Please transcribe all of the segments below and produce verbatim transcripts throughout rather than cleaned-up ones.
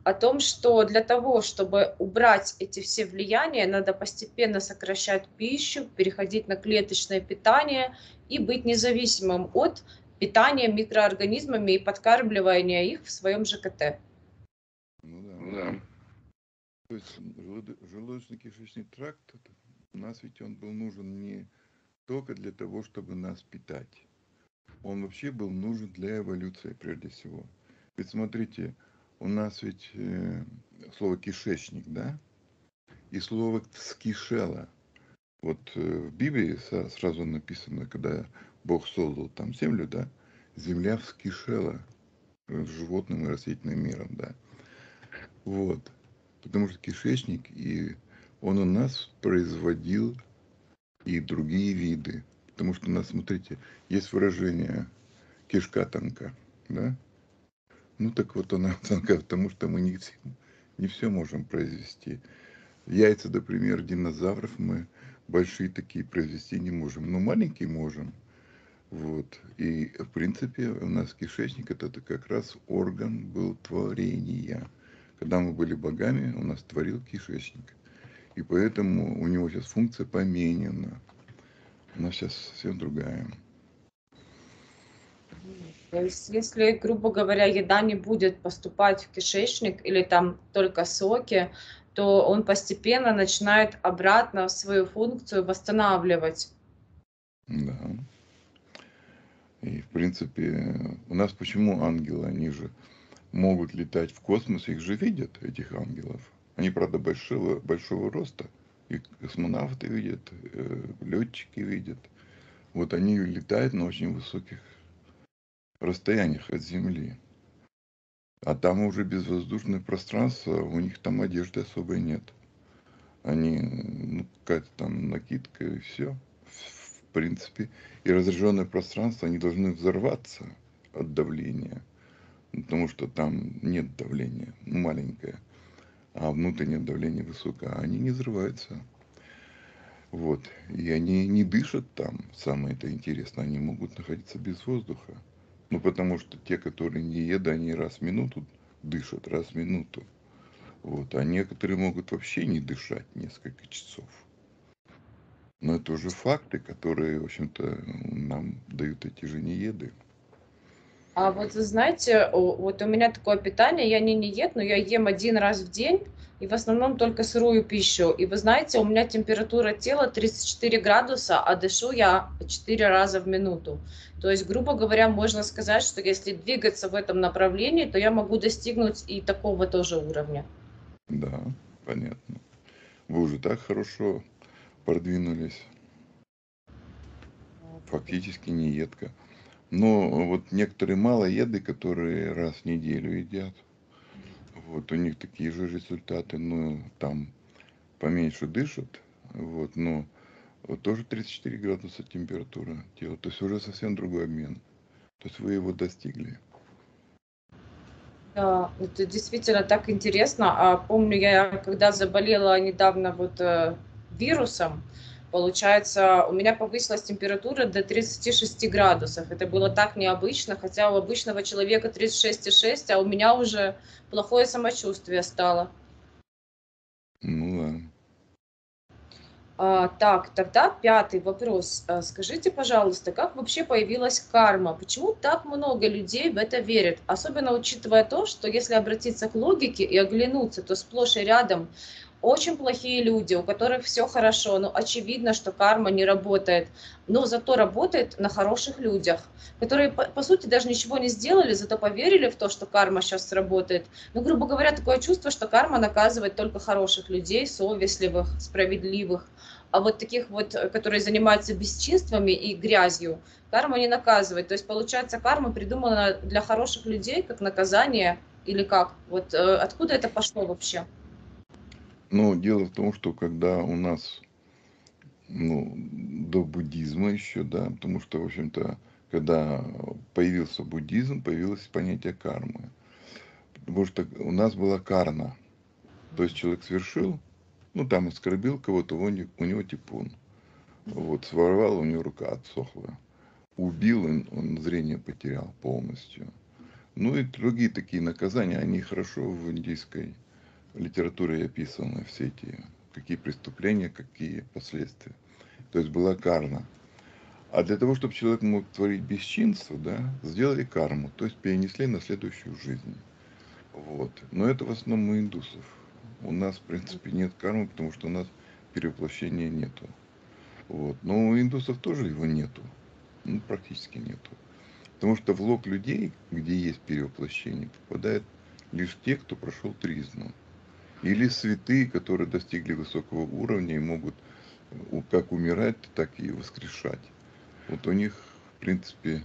о том, что для того, чтобы убрать эти все влияния, надо постепенно сокращать пищу, переходить на клеточное питание и быть независимым от питания микроорганизмами и подкармливания их в своем ЖКТ. Ну да. Да. То есть желудо- желудочно-кишечный тракт, это- у нас ведь он был нужен не только для того, чтобы нас питать. Он вообще был нужен для эволюции прежде всего. Ведь смотрите, у нас ведь э, слово кишечник, да, и слово скишела. Вот э, в Библии со- сразу написано, когда Бог создал там землю, да, земля вскишела э, животным и растительным миром, да. Вот. Потому что кишечник, и он у нас производил и другие виды. Потому что у нас, смотрите, есть выражение кишка тонка, да? Ну так вот она тонка, потому что мы не все, не все можем произвести. Яйца, например, динозавров мы большие такие произвести не можем, но маленькие можем. Вот. И, в принципе, у нас кишечник это, это как раз орган был творения. Когда мы были богами, у нас творил кишечник. И поэтому у него сейчас функция поменена. У нас сейчас совсем другая. То есть, если, грубо говоря, еда не будет поступать в кишечник или там только соки, то он постепенно начинает обратно свою функцию восстанавливать. Да. И, в принципе, у нас почему ангелы, они же могут летать в космос, их же видят, этих ангелов. Они, правда, большого, большого роста. И космонавты видят, э, летчики видят. Вот они летают на очень высоких расстояниях от Земли. А там уже безвоздушное пространство, у них там одежды особой нет. Они, ну, какая-то там накидка и все. В принципе. И разряженное пространство, они должны взорваться от давления. Потому что там нет давления, ну, маленькое. А внутреннее давление высокое. А они не взрываются. Вот. И они не дышат там. Самое это интересное. Они могут находиться без воздуха. Ну, потому что те, которые не едят, они раз в минуту дышат, раз в минуту. Вот. А некоторые могут вообще не дышать несколько часов. Но это уже факты, которые, в общем-то, нам дают эти же нееды. А вот вы знаете, о, вот у меня такое питание, я не неед, но я ем один раз в день, и в основном только сырую пищу. И вы знаете, у меня температура тела тридцать четыре градуса, а дышу я четыре раза в минуту. То есть, грубо говоря, можно сказать, что если двигаться в этом направлении, то я могу достигнуть и такого тоже уровня. Да, понятно. Вы уже так хорошо продвинулись. Фактически неедка. Но вот некоторые малоеды, которые раз в неделю едят, вот у них такие же результаты, ну там поменьше дышат, вот, но вот тоже тридцать четыре градуса температура тела, то есть уже совсем другой обмен. То есть вы его достигли. Да, это действительно так интересно. А помню, я когда заболела недавно вот э, вирусом, получается, у меня повысилась температура до тридцати шести градусов. Это было так необычно, хотя у обычного человека тридцать шесть и шесть, а у меня уже плохое самочувствие стало. Ну да. А, так, тогда пятый вопрос. А, скажите, пожалуйста, как вообще появилась карма? Почему так много людей в это верят? Особенно учитывая то, что если обратиться к логике и оглянуться, то сплошь и рядом очень плохие люди, у которых все хорошо, но очевидно, что карма не работает, но зато работает на хороших людях, которые, по, по сути, даже ничего не сделали, зато поверили в то, что карма сейчас сработает. Ну, грубо говоря, такое чувство, что карма наказывает только хороших людей, совестливых, справедливых. А вот таких вот, э, которые занимаются бесчинствами и грязью, карма не наказывает. То есть, получается, карма придумана для хороших людей, как наказание или как? Вот э, откуда это пошло вообще? Но дело в том, что когда у нас, ну, до буддизма еще, да, потому что, в общем-то, когда появился буддизм, появилось понятие кармы. Потому что у нас была карна. То есть человек совершил, ну, там оскорбил кого-то, у него, у него типун. Вот, своровал, у него рука отсохла. Убил, он, он зрение потерял полностью. Ну и другие такие наказания, они хорошо в индийской литературе описаны, все эти, какие преступления, какие последствия. То есть была карма. А для того, чтобы человек мог творить бесчинство, да, сделали карму, то есть перенесли на следующую жизнь. Вот. Но это в основном у индусов. У нас, в принципе, нет кармы, потому что у нас перевоплощения нету. Вот. Но у индусов тоже его нету. Ну, практически нету. Потому что в лог людей, где есть перевоплощение, попадают лишь те, кто прошел тризну. Или святые, которые достигли высокого уровня и могут как умирать, так и воскрешать. Вот у них, в принципе,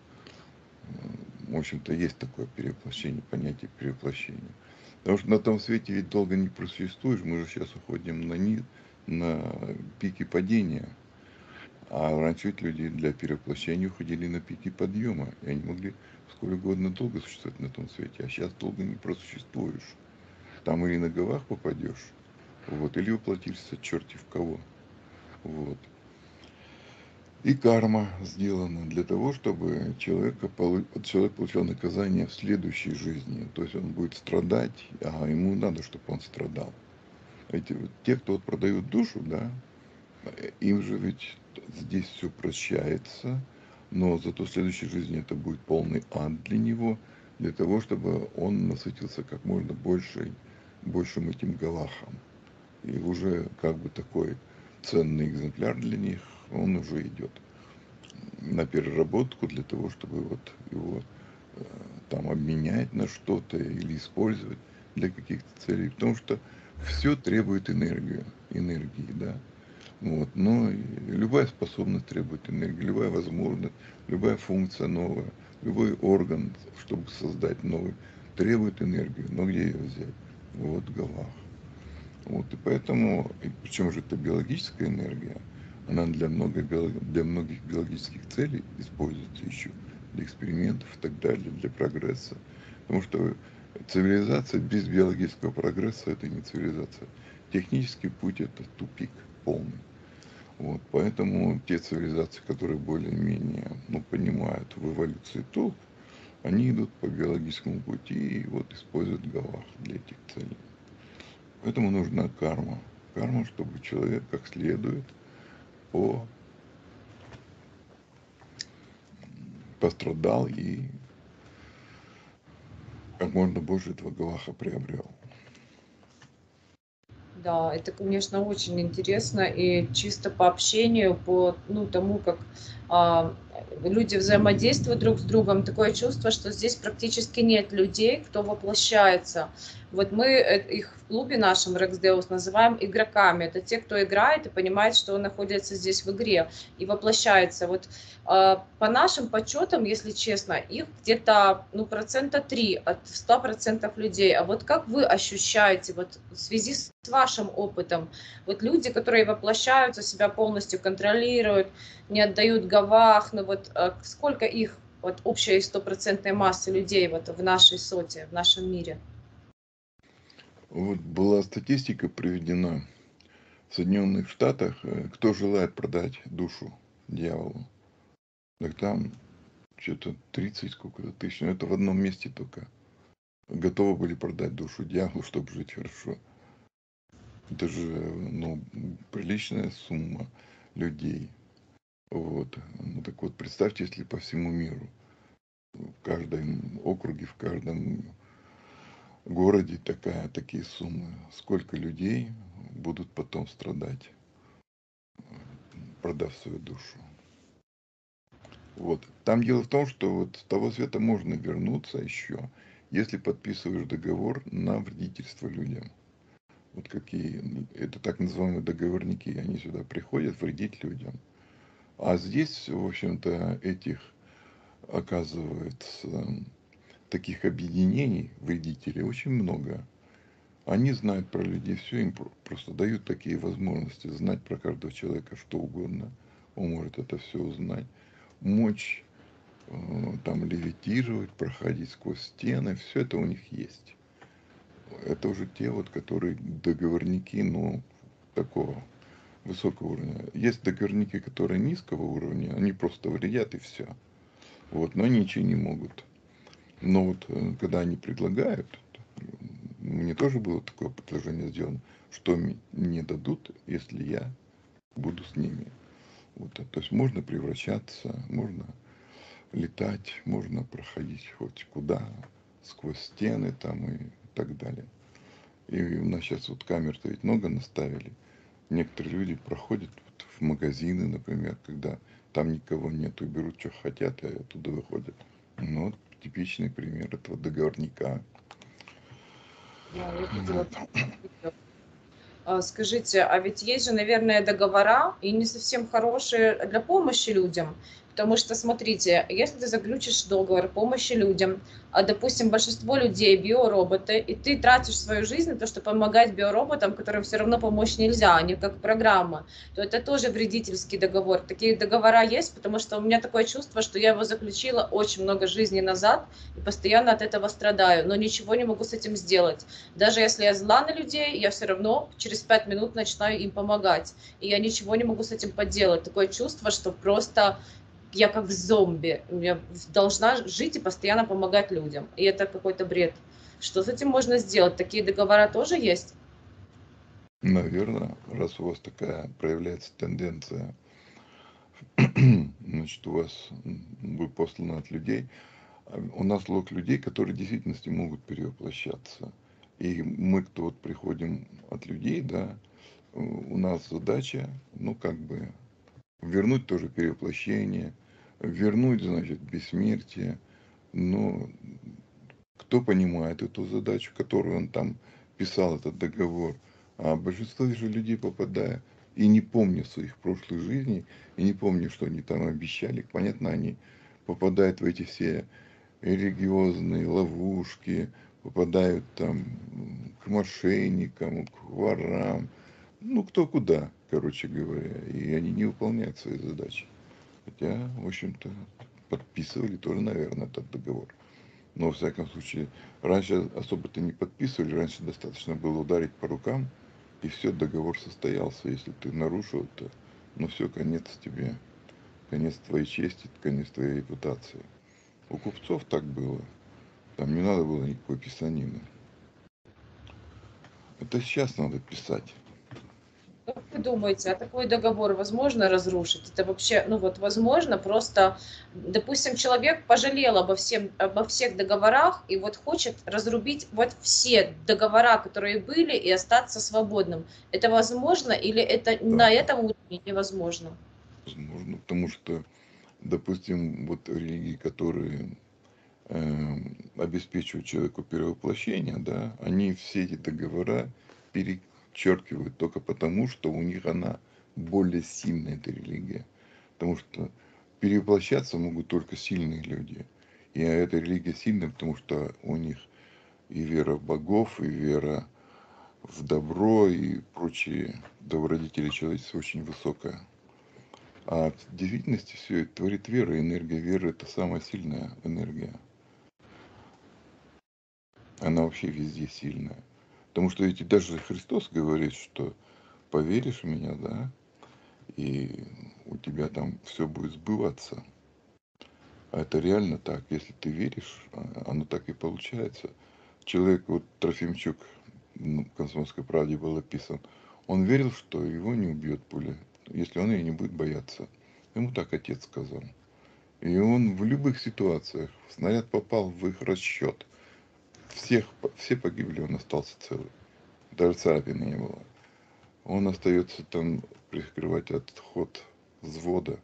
в общем-то, есть такое перевоплощение, понятие перевоплощения. Потому что на том свете ведь долго не просуществуешь, мы же сейчас уходим на, низ, на пике падения. А раньше ведь люди для перевоплощения уходили на пике подъема, и они могли сколь угодно долго существовать на том свете, а сейчас долго не просуществуешь. Там или на головах попадешь, вот, или воплотишься черти в кого. Вот. И карма сделана для того, чтобы человека, человек получал наказание в следующей жизни. То есть он будет страдать, а ему надо, чтобы он страдал. Эти вот, те, кто вот продают душу, да, им же ведь здесь все прощается, но зато в следующей жизни это будет полный ад для него, для того, чтобы он насытился как можно больше, большим этим галахом. И уже как бы такой ценный экземпляр для них, он уже идет на переработку для того, чтобы вот его э, там обменять на что-то или использовать для каких-то целей. Потому что все требует энергию, энергии, да. Вот. Но любая способность требует энергии, любая возможность, любая функция новая, любой орган, чтобы создать новый, требует энергию. Но где ее взять? Вот в головах. Вот. И поэтому, и причем же это биологическая энергия, она для, много, для многих биологических целей используется еще, для экспериментов и так далее, для прогресса. Потому что цивилизация без биологического прогресса – это не цивилизация. Технический путь – это тупик полный. Вот, поэтому те цивилизации, которые более-менее ну, понимают в эволюции толк, они идут по биологическому пути и вот используют галах для этих целей. Поэтому нужна карма. Карма, чтобы человек как следует по... пострадал и как можно больше этого галаха приобрел. Да, это, конечно, очень интересно, и чисто по общению, по ну, тому, как а, люди взаимодействуют друг с другом, такое чувство, что здесь практически нет людей, кто воплощается. Вот мы их в клубе нашем Рексдеус называем игроками. Это те, кто играет и понимает, что он находится здесь в игре и воплощается. Вот а, по нашим подсчетам, если честно, их где-то ну, процента три от ста процентов людей. А вот как вы ощущаете вот в связи с вашим опытом, вот люди, которые воплощаются, себя полностью контролируют, не отдают гавах, ну вот сколько их вот общей стопроцентной массы людей вот в нашей соте, в нашем мире? Вот была статистика приведена в Соединенных Штатах, кто желает продать душу дьяволу. Так там что-то тридцать сколько-то тысяч, но это в одном месте только. Готовы были продать душу дьяволу, чтобы жить хорошо. Это же ну, приличная сумма людей. Вот. Ну так вот, представьте, если по всему миру, в каждом округе, в каждом городе такая, такие суммы. Сколько людей будут потом страдать, продав свою душу. Вот. Там дело в том, что вот с того света можно вернуться еще, если подписываешь договор на вредительство людям. Вот какие, это так называемые договорники, они сюда приходят вредить людям. А здесь, в общем-то, этих, оказывается, таких объединений вредителей очень много. Они знают про людей все, им просто дают такие возможности знать про каждого человека что угодно. Он может это все узнать. Мочь там левитировать, проходить сквозь стены, все это у них есть. Это уже те вот, которые договорники, ну, такого высокого уровня. Есть договорники, которые низкого уровня, они просто вредят и все. Вот, но они ничего не могут. Но вот э, когда они предлагают, мне тоже было такое предложение сделано, что мне дадут, если я буду с ними. Вот, то есть можно превращаться, можно летать, можно проходить хоть куда, сквозь стены там и так далее. И у нас сейчас вот камер-то ведь много наставили. Некоторые люди проходят вот в магазины, например, когда там никого нету, берут, что хотят, и оттуда выходят. Ну, вот типичный пример этого договорника. Да, я видела. Вот. А, Скажите, а ведь есть же, наверное, договора, и не совсем хорошие для помощи людям. Потому что, смотрите, если ты заключишь договор помощи людям, а, допустим, большинство людей биороботы, и ты тратишь свою жизнь на то, чтобы помогать биороботам, которым все равно помочь нельзя, они как программа, то это тоже вредительский договор. Такие договора есть, потому что у меня такое чувство, что я его заключила очень много жизней назад и постоянно от этого страдаю, но ничего не могу с этим сделать. Даже если я зла на людей, я все равно через пять минут начинаю им помогать. И я ничего не могу с этим поделать. Такое чувство, что просто я как зомби. Я должна жить и постоянно помогать людям. И это какой-то бред. Что с этим можно сделать? Такие договора тоже есть? Наверное, раз у вас такая проявляется тенденция, значит, у вас вы посланы от людей. У нас лог людей, которые в действительности могут перевоплощаться. И мы, кто вот приходим от людей, да, у нас задача, ну, как бы, вернуть тоже перевоплощение, вернуть, значит, бессмертие. Но кто понимает эту задачу, которую он там писал, этот договор. А большинство же людей, попадая и не помня своих прошлых жизней, и не помня, что они там обещали, понятно, они попадают в эти все религиозные ловушки, попадают там к мошенникам, к ворам, ну кто куда, короче говоря, и они не выполняют свои задачи. Хотя, в общем-то, подписывали тоже, наверное, этот договор. Но, во всяком случае, раньше особо-то не подписывали, раньше достаточно было ударить по рукам, и все, договор состоялся. Если ты нарушил, то, ну все, конец тебе, конец твоей чести, конец твоей репутации. У купцов так было. Там не надо было никакой писанины. Это сейчас надо писать. Как вы думаете, а такой договор возможно разрушить? Это вообще, ну вот, возможно, просто, допустим, человек пожалел обо, всем, обо всех договорах и вот хочет разрубить вот все договора, которые были, и остаться свободным. Это возможно или это Да, на этом уровне невозможно? возможно, потому что, допустим, вот религии, которые э, обеспечивают человеку перевоплощение, да, они все эти договора перечеркивают только потому, что у них она более сильная, эта религия. Потому что перевоплощаться могут только сильные люди. И эта религия сильная, потому что у них и вера в богов, и вера в добро, и прочие добродетели человечества очень высокая. А в действительности все это творит вера. Энергия веры – это самая сильная энергия. Она вообще везде сильная. Потому что ведь даже Христос говорит, что поверишь в меня, да, и у тебя там все будет сбываться. А это реально так. Если ты веришь, оно так и получается. Человек, вот Трофимчук, ну, в «Комсомольской правде» был описан, он верил, что его не убьет пуля, если он ее не будет бояться. Ему так отец сказал. И он в любых ситуациях, снаряд попал в их расчет, всех, все погибли, он остался целый. Даже царапины не было. Он остается там прикрывать отход взвода.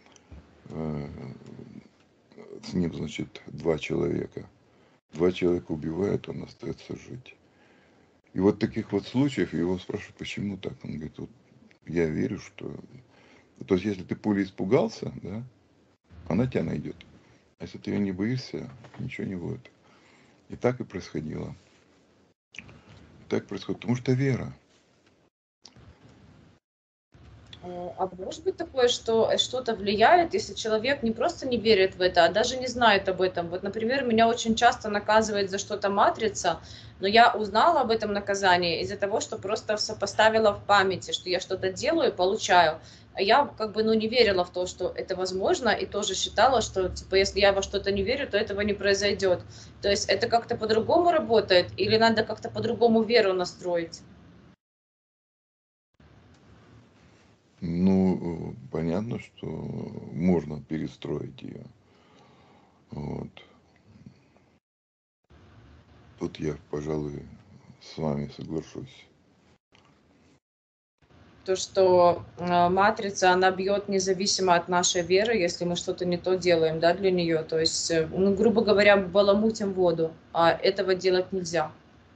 С ним, значит, два человека. Два человека убивают, он остается жить. И вот таких вот случаев его спрашивают, почему так? Он говорит, вот я верю, что... То есть, если ты пули испугался, да, она тебя найдет. А если ты ее не боишься, ничего не будет. И так и происходило. И так происходит, потому что вера. Э, А может быть такое, что э, что-то влияет, если человек не просто не верит в это, а даже не знает об этом. Вот, например, меня очень часто наказывает за что-то матрица, но я узнала об этом наказании из-за того, что просто сопоставила в памяти, что я что-то делаю и получаю. А я как бы, ну, не верила в то, что это возможно, и тоже считала, что, типа, если я во что-то не верю, то этого не произойдет. То есть это как-то по-другому работает или надо как-то по-другому веру настроить? Ну, э, понятно, что можно перестроить ее. Вот. Тут я, пожалуй, с вами соглашусь. То, что э, матрица, она бьет независимо от нашей веры, если мы что-то не то делаем, да, для нее. То есть, э, ну, грубо говоря, баламутим воду, а этого делать нельзя.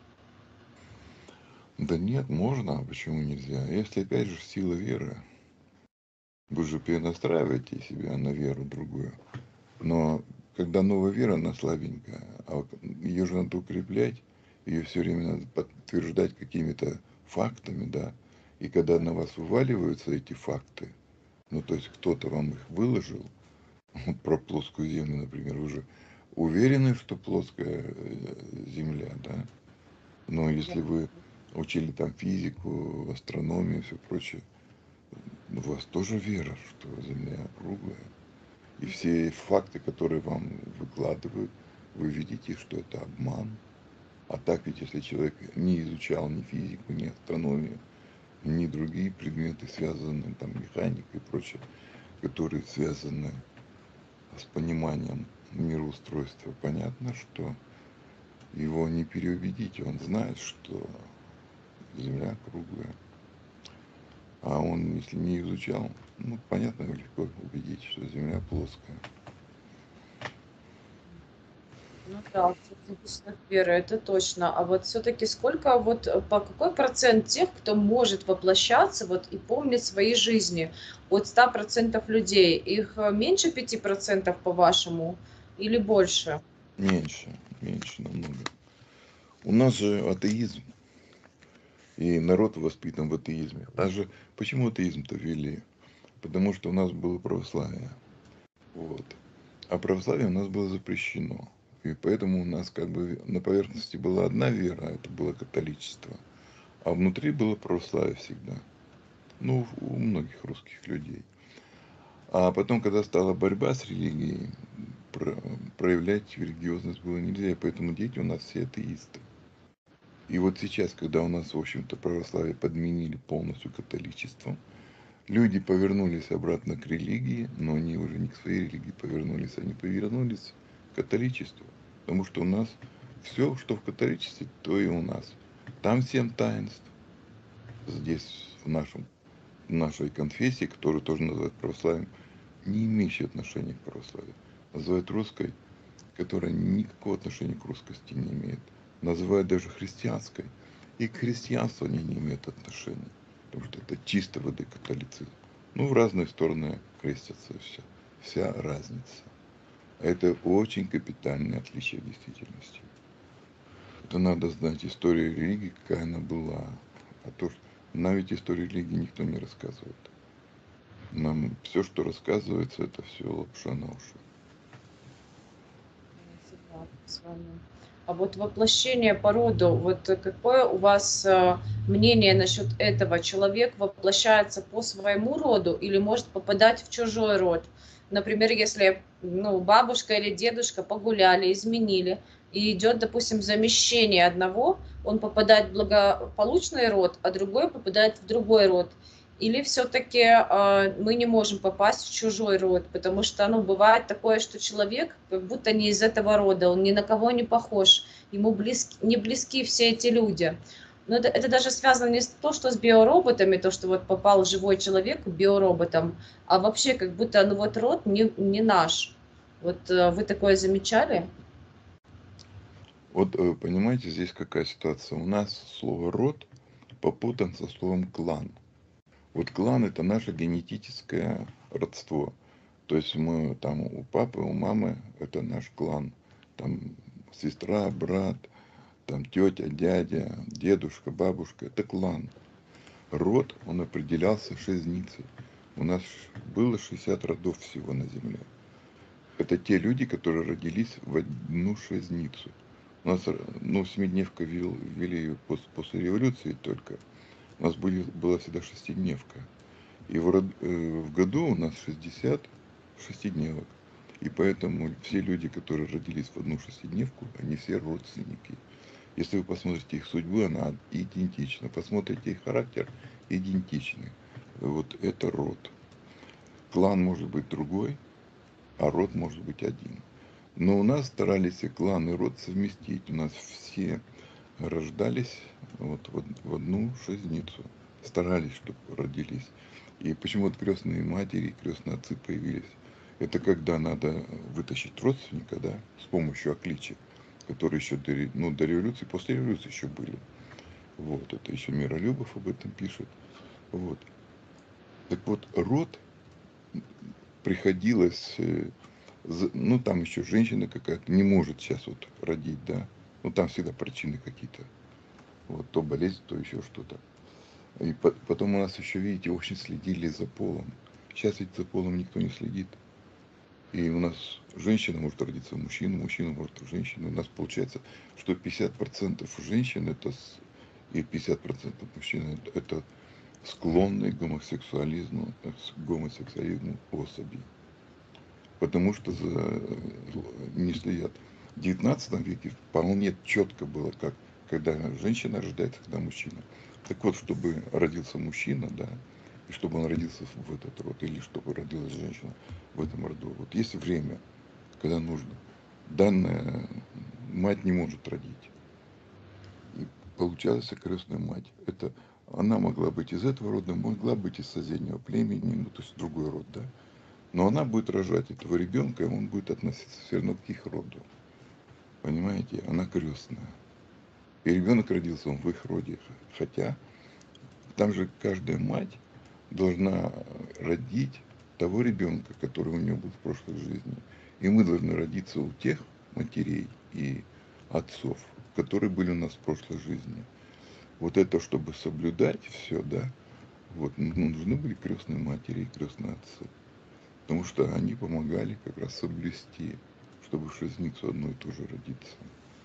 Да нет, можно, а почему нельзя? Если, опять же, сила веры, вы же перенастраиваете себя на веру другую. Но когда новая вера, она слабенькая, а вот ее же надо укреплять, ее все время надо подтверждать какими-то фактами, да. И когда на вас вываливаются эти факты, ну то есть кто-то вам их выложил, про плоскую землю, например, вы же уверены, что плоская э, земля, да? Но Да. если вы учили там физику, астрономию и все прочее, у вас тоже вера, что Земля круглая. И все факты, которые вам выкладывают, вы видите, что это обман. А так ведь, если человек не изучал ни физику, ни астрономию, ни другие предметы, связанные там механикой и прочее, которые связаны с пониманием мироустройства, понятно, что его не переубедить. Он знает, что Земля круглая. А он, если не изучал, ну, понятно, легко убедить, что Земля плоская. Ну да, всё зависит от веры, это точно. А вот все-таки сколько, вот э, по какой процент тех, кто может воплощаться вот и помнит свои жизни от ста процентов людей? Их э, меньше пяти процентов, по-вашему, или больше? Меньше, меньше намного. У нас же атеизм, и народ воспитан в атеизме. Даже почему атеизм-то ввели? Потому что у нас было православие. Вот. А православие у нас было запрещено. И поэтому у нас как бы на поверхности была одна вера, это было католичество. А внутри было православие всегда. Ну, у многих русских людей. А потом, когда стала борьба с религией, про- проявлять религиозность было нельзя, и поэтому дети у нас все атеисты. И вот сейчас, когда у нас, в общем-то, православие подменили полностью католичеством, люди повернулись обратно к религии, но они уже не к своей религии повернулись, они повернулись к католичеству. Потому что у нас все, что в католичестве, то и у нас. Там семь таинств. Здесь, в, нашем, в нашей конфессии, которую тоже называют православием, не имеющей отношения к православию. Называют русской, которая никакого отношения к русскости не имеет. Называют даже христианской. И к христианству они не имеют отношения. Потому что это чисто воды католицизм. Ну, в разные стороны крестятся, все. Вся разница. Это очень капитальное отличие в действительности. Это надо знать историю религии, какая она была. А то, что нам ведь историю религии никто не рассказывает. Нам все, что рассказывается, это все лапша на уши. Я согласна с вами. А вот воплощение по роду, вот э, какое у вас э, мнение насчет этого? Человек воплощается по своему роду или может попадать в чужой род? Например, если ну, бабушка или дедушка погуляли, изменили, и идет, допустим, замещение одного, он попадает в благополучный род, а другой попадает в другой род. Или все-таки э, мы не можем попасть в чужой род, потому что, ну, бывает такое, что человек как будто не из этого рода, он ни на кого не похож, ему близки, не близки все эти люди. Но это, это даже связано не с то, что с биороботами, то, что вот попал живой человек к биороботам, а вообще как будто, ну, вот род не, не наш. Вот э, вы такое замечали? Вот э, понимаете, здесь какая ситуация. У нас слово род попутан со словом клан. Вот клан это наше генетическое родство. То есть мы там у папы, у мамы это наш клан. Там сестра, брат, там тетя, дядя, дедушка, бабушка. Это клан. Род, он определялся шизницей. У нас было шестьдесят родов всего на Земле. Это те люди, которые родились в одну шизницу. У нас, ну, семидневка ввели ее после революции только. У нас были, была всегда шестидневка. И в, род- э, в году у нас шестьдесят шестидневок. И поэтому все люди, которые родились в одну шестидневку, они все родственники. Если вы посмотрите их судьбу, она идентична. Посмотрите их характер, идентичный. Вот это род. Клан может быть другой, а род может быть один. Но у нас старались и клан, и род совместить. У нас все рождались вот в одну шестницу. Старались, чтобы родились. И почему вот крестные матери и крестные отцы появились? Это когда надо вытащить родственника, да, с помощью окличек, которые еще до, ну, до революции, после революции еще были. Вот, это еще Миролюбов об этом пишет. Вот. Так вот, род приходилось, ну, там еще женщина какая-то не может сейчас вот родить, да, ну, там всегда причины какие-то, вот, то болезнь, то еще что-то. И потом у нас еще, видите, очень следили за полом. Сейчас ведь за полом никто не следит. И у нас женщина может родиться в мужчину, мужчина может в женщину. У нас получается, что пятьдесят процентов женщин это с, и пятьдесят процентов мужчин это склонные к гомосексуализму, к гомосексуализму особи. Потому что за, не следят. В девятнадцатом веке вполне четко было, как когда женщина рождается, когда мужчина. Так вот, чтобы родился мужчина, да, и чтобы он родился в этот род, или чтобы родилась женщина в этом роду. Вот есть время, когда нужно. Данная мать не может родить. И получалась крестная мать. Это она могла быть из этого рода, могла быть из соседнего племени, ну, то есть другой род, да. Но она будет рожать этого ребенка, и он будет относиться все равно к их роду. Понимаете? Она крестная. И ребенок родился он в их роде. Хотя там же каждая мать должна родить того ребенка, который у нее был в прошлой жизни. И мы должны родиться у тех матерей и отцов, которые были у нас в прошлой жизни. Вот это, чтобы соблюдать все, да, вот, нужны были крестные матери и крестные отцы. Потому что они помогали как раз соблюсти, чтобы в шестницу одну и ту же родиться.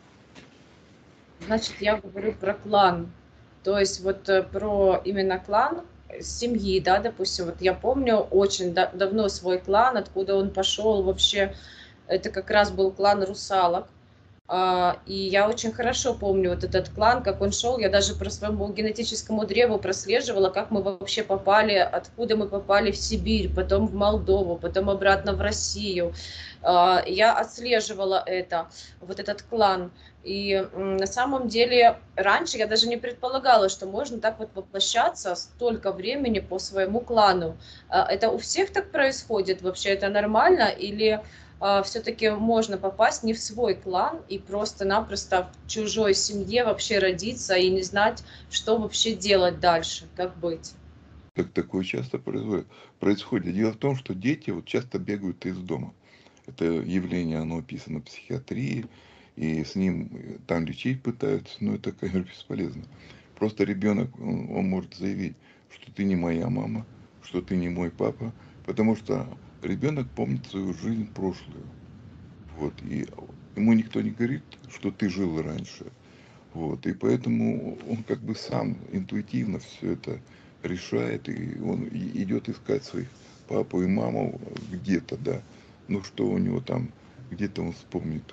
Значит, я говорю про клан. То есть вот про именно клан семьи, да, допустим, вот я помню очень да, давно свой клан, откуда он пошел вообще, это как раз был клан русалок. А, и я очень хорошо помню вот этот клан, как он шел. Я даже по своему генетическому древу прослеживала, как мы вообще попали, откуда мы попали в Сибирь, потом в Молдову, потом обратно в Россию. А, я отслеживала это, вот этот клан. И на самом деле раньше я даже не предполагала, что можно так вот воплощаться столько времени по своему клану. А, это у всех так происходит? Вообще это нормально? Или все-таки можно попасть не в свой клан и просто-напросто в чужой семье вообще родиться и не знать, что вообще делать дальше, как быть? Так такое часто происходит. происходит. Дело в том, что дети вот часто бегают из дома. Это явление, оно описано в психиатрии, и с ним там лечить пытаются, но это, конечно, бесполезно. Просто ребенок, он, он может заявить, что ты не моя мама, что ты не мой папа, потому что ребенок помнит свою жизнь прошлую. Вот, и ему никто не говорит, что ты жил раньше. Вот, и поэтому он как бы сам интуитивно все это решает, и он идет искать своих папу и маму где-то, да. Ну, что у него там, где-то он вспомнит.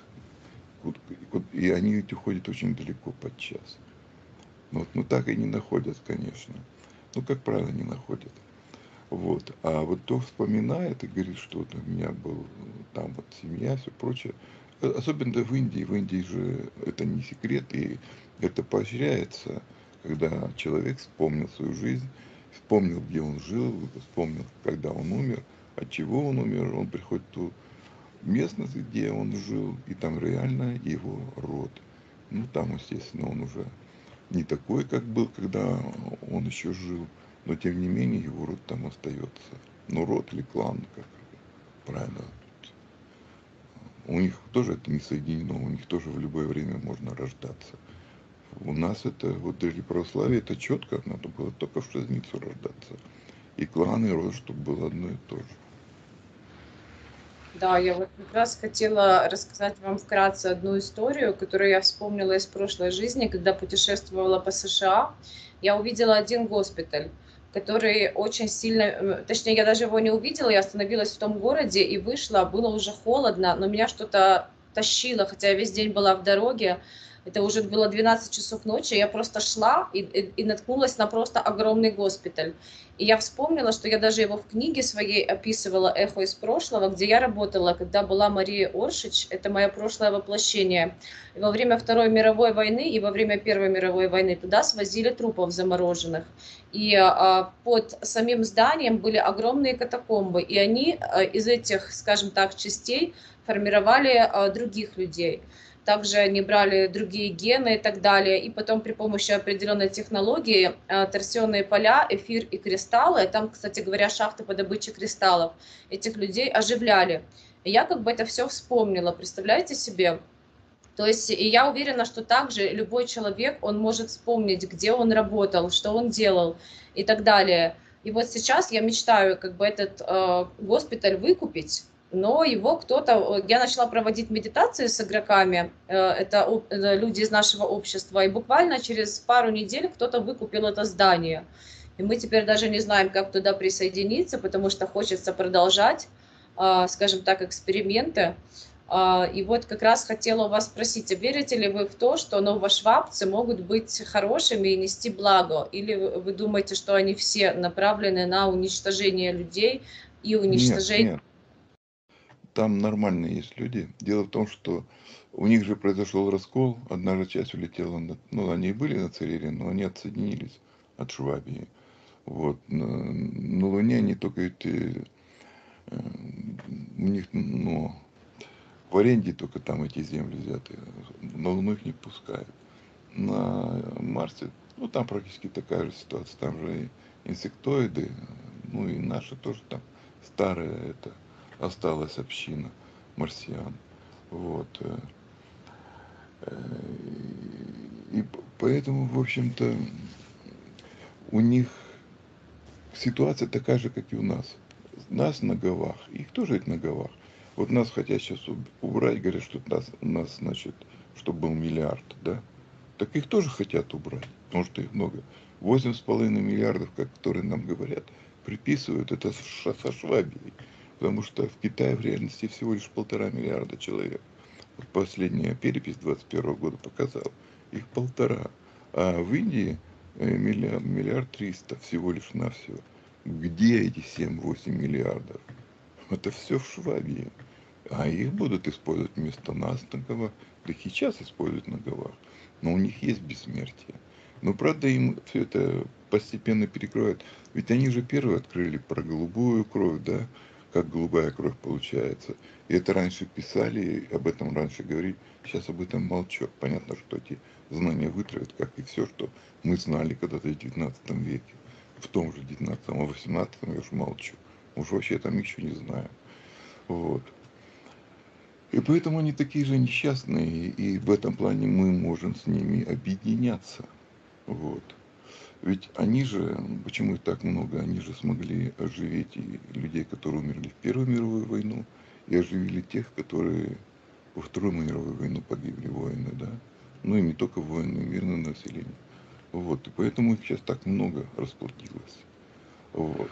И они ведь уходят очень далеко подчас. Вот, но так и не находят, конечно. Ну, как правило, не находят. Вот. А вот кто вспоминает и говорит, что вот у меня был там вот семья, все прочее. Особенно в Индии. В Индии же это не секрет, и это поощряется, когда человек вспомнил свою жизнь, вспомнил, где он жил, вспомнил, когда он умер, от чего он умер, он приходит в ту местность, где он жил, и там реально его род. Ну, там, естественно, он уже не такой, как был, когда он еще жил, но тем не менее его род там остается. Ну, род или клан, как правильно. У них тоже это не соединено, у них тоже в любое время можно рождаться. У нас это, вот для православия это четко, надо было только в шестницу рождаться. И клан, и род, чтобы было одно и то же. Да, я вот как раз хотела рассказать вам вкратце одну историю, которую я вспомнила из прошлой жизни, когда путешествовала по США. Я увидела один госпиталь, который очень сильно, э, точнее, я даже его не увидела, я остановилась в том городе и вышла, было уже холодно, но меня что-то тащило, хотя я весь день была в дороге. Это уже было двенадцать часов ночи, я просто шла и, и, и наткнулась на просто огромный госпиталь. И я вспомнила, что я даже его в книге своей описывала «Эхо из прошлого», где я работала, когда была Мария Оршич, это мое прошлое воплощение. И во время Второй мировой войны и во время Первой мировой войны туда свозили трупов замороженных. И а, под самим зданием были огромные катакомбы, и они а, из этих, скажем так, частей формировали а, других людей. Также они брали другие гены и так далее. И потом при помощи определенной технологии а, торсионные поля, эфир и кристаллы, там, кстати говоря, шахты по добыче кристаллов, этих людей оживляли. И я как бы это все вспомнила, представляете себе? То есть, и я уверена, что также любой человек, он может вспомнить, где он работал, что он делал и так далее. И вот сейчас я мечтаю как бы этот э, госпиталь выкупить, но его кто-то... Я начала проводить медитации с игроками, э, это э, люди из нашего общества, и буквально через пару недель кто-то выкупил это здание. И мы теперь даже не знаем, как туда присоединиться, потому что хочется продолжать, э, скажем так, эксперименты. И вот как раз хотела у вас спросить, а верите ли вы в то, что новошвабцы могут быть хорошими и нести благо? Или вы думаете, что они все направлены на уничтожение людей и Нет, уничтожение... нет. Там нормальные есть люди. Дело в том, что у них же произошел раскол. Одна же часть улетела, на, ну, они и были на Церере, но они отсоединились от Швабии. Вот. На, на Луне они только эти, э, у них, ну, в аренде только там эти земли взяты. На Луну их не пускают. На Марсе, ну, там практически такая же ситуация. Там же и инсектоиды, ну, и наши тоже там старая это осталась община марсиан. Вот. И поэтому, в общем-то, у них ситуация такая же, как и у нас. Нас на Гавах, их тоже на Гавах. Вот нас хотят сейчас убрать, говорят, что нас, у нас, значит, чтобы был миллиард, да? Так их тоже хотят убрать, потому что их много. Восемь с половиной миллиардов, как которые нам говорят, приписывают это со Швабией. Потому что в Китае в реальности всего лишь полтора миллиарда человек. Вот последняя перепись двадцать первого года показала, их полтора. А в Индии миллиард, миллиард триста всего лишь навсего. Где эти семь-восемь миллиардов? Это все в Швабии. А их будут использовать вместо нас на Гавах. Да их и сейчас используют на Гавах. Но у них есть бессмертие. Но правда им все это постепенно перекроют. Ведь они же первые открыли про голубую кровь, да? Как голубая кровь получается. И это раньше писали, об этом раньше говорили. Сейчас об этом молчу. Понятно, что эти знания вытравят, как и все, что мы знали когда-то в девятнадцатом веке. В том же девятнадцатом, а в восемнадцатом я уж молчу. Уж вообще там ничего не знаю. Вот. И поэтому они такие же несчастные, и в этом плане мы можем с ними объединяться. Вот. Ведь они же, почему их так много, они же смогли оживить и людей, которые умерли в Первую мировую войну, и оживили тех, которые во Вторую мировую войну погибли, воины, да. Ну и не только воины, мирное население. Вот. И поэтому их сейчас так много расплодилось. Вот.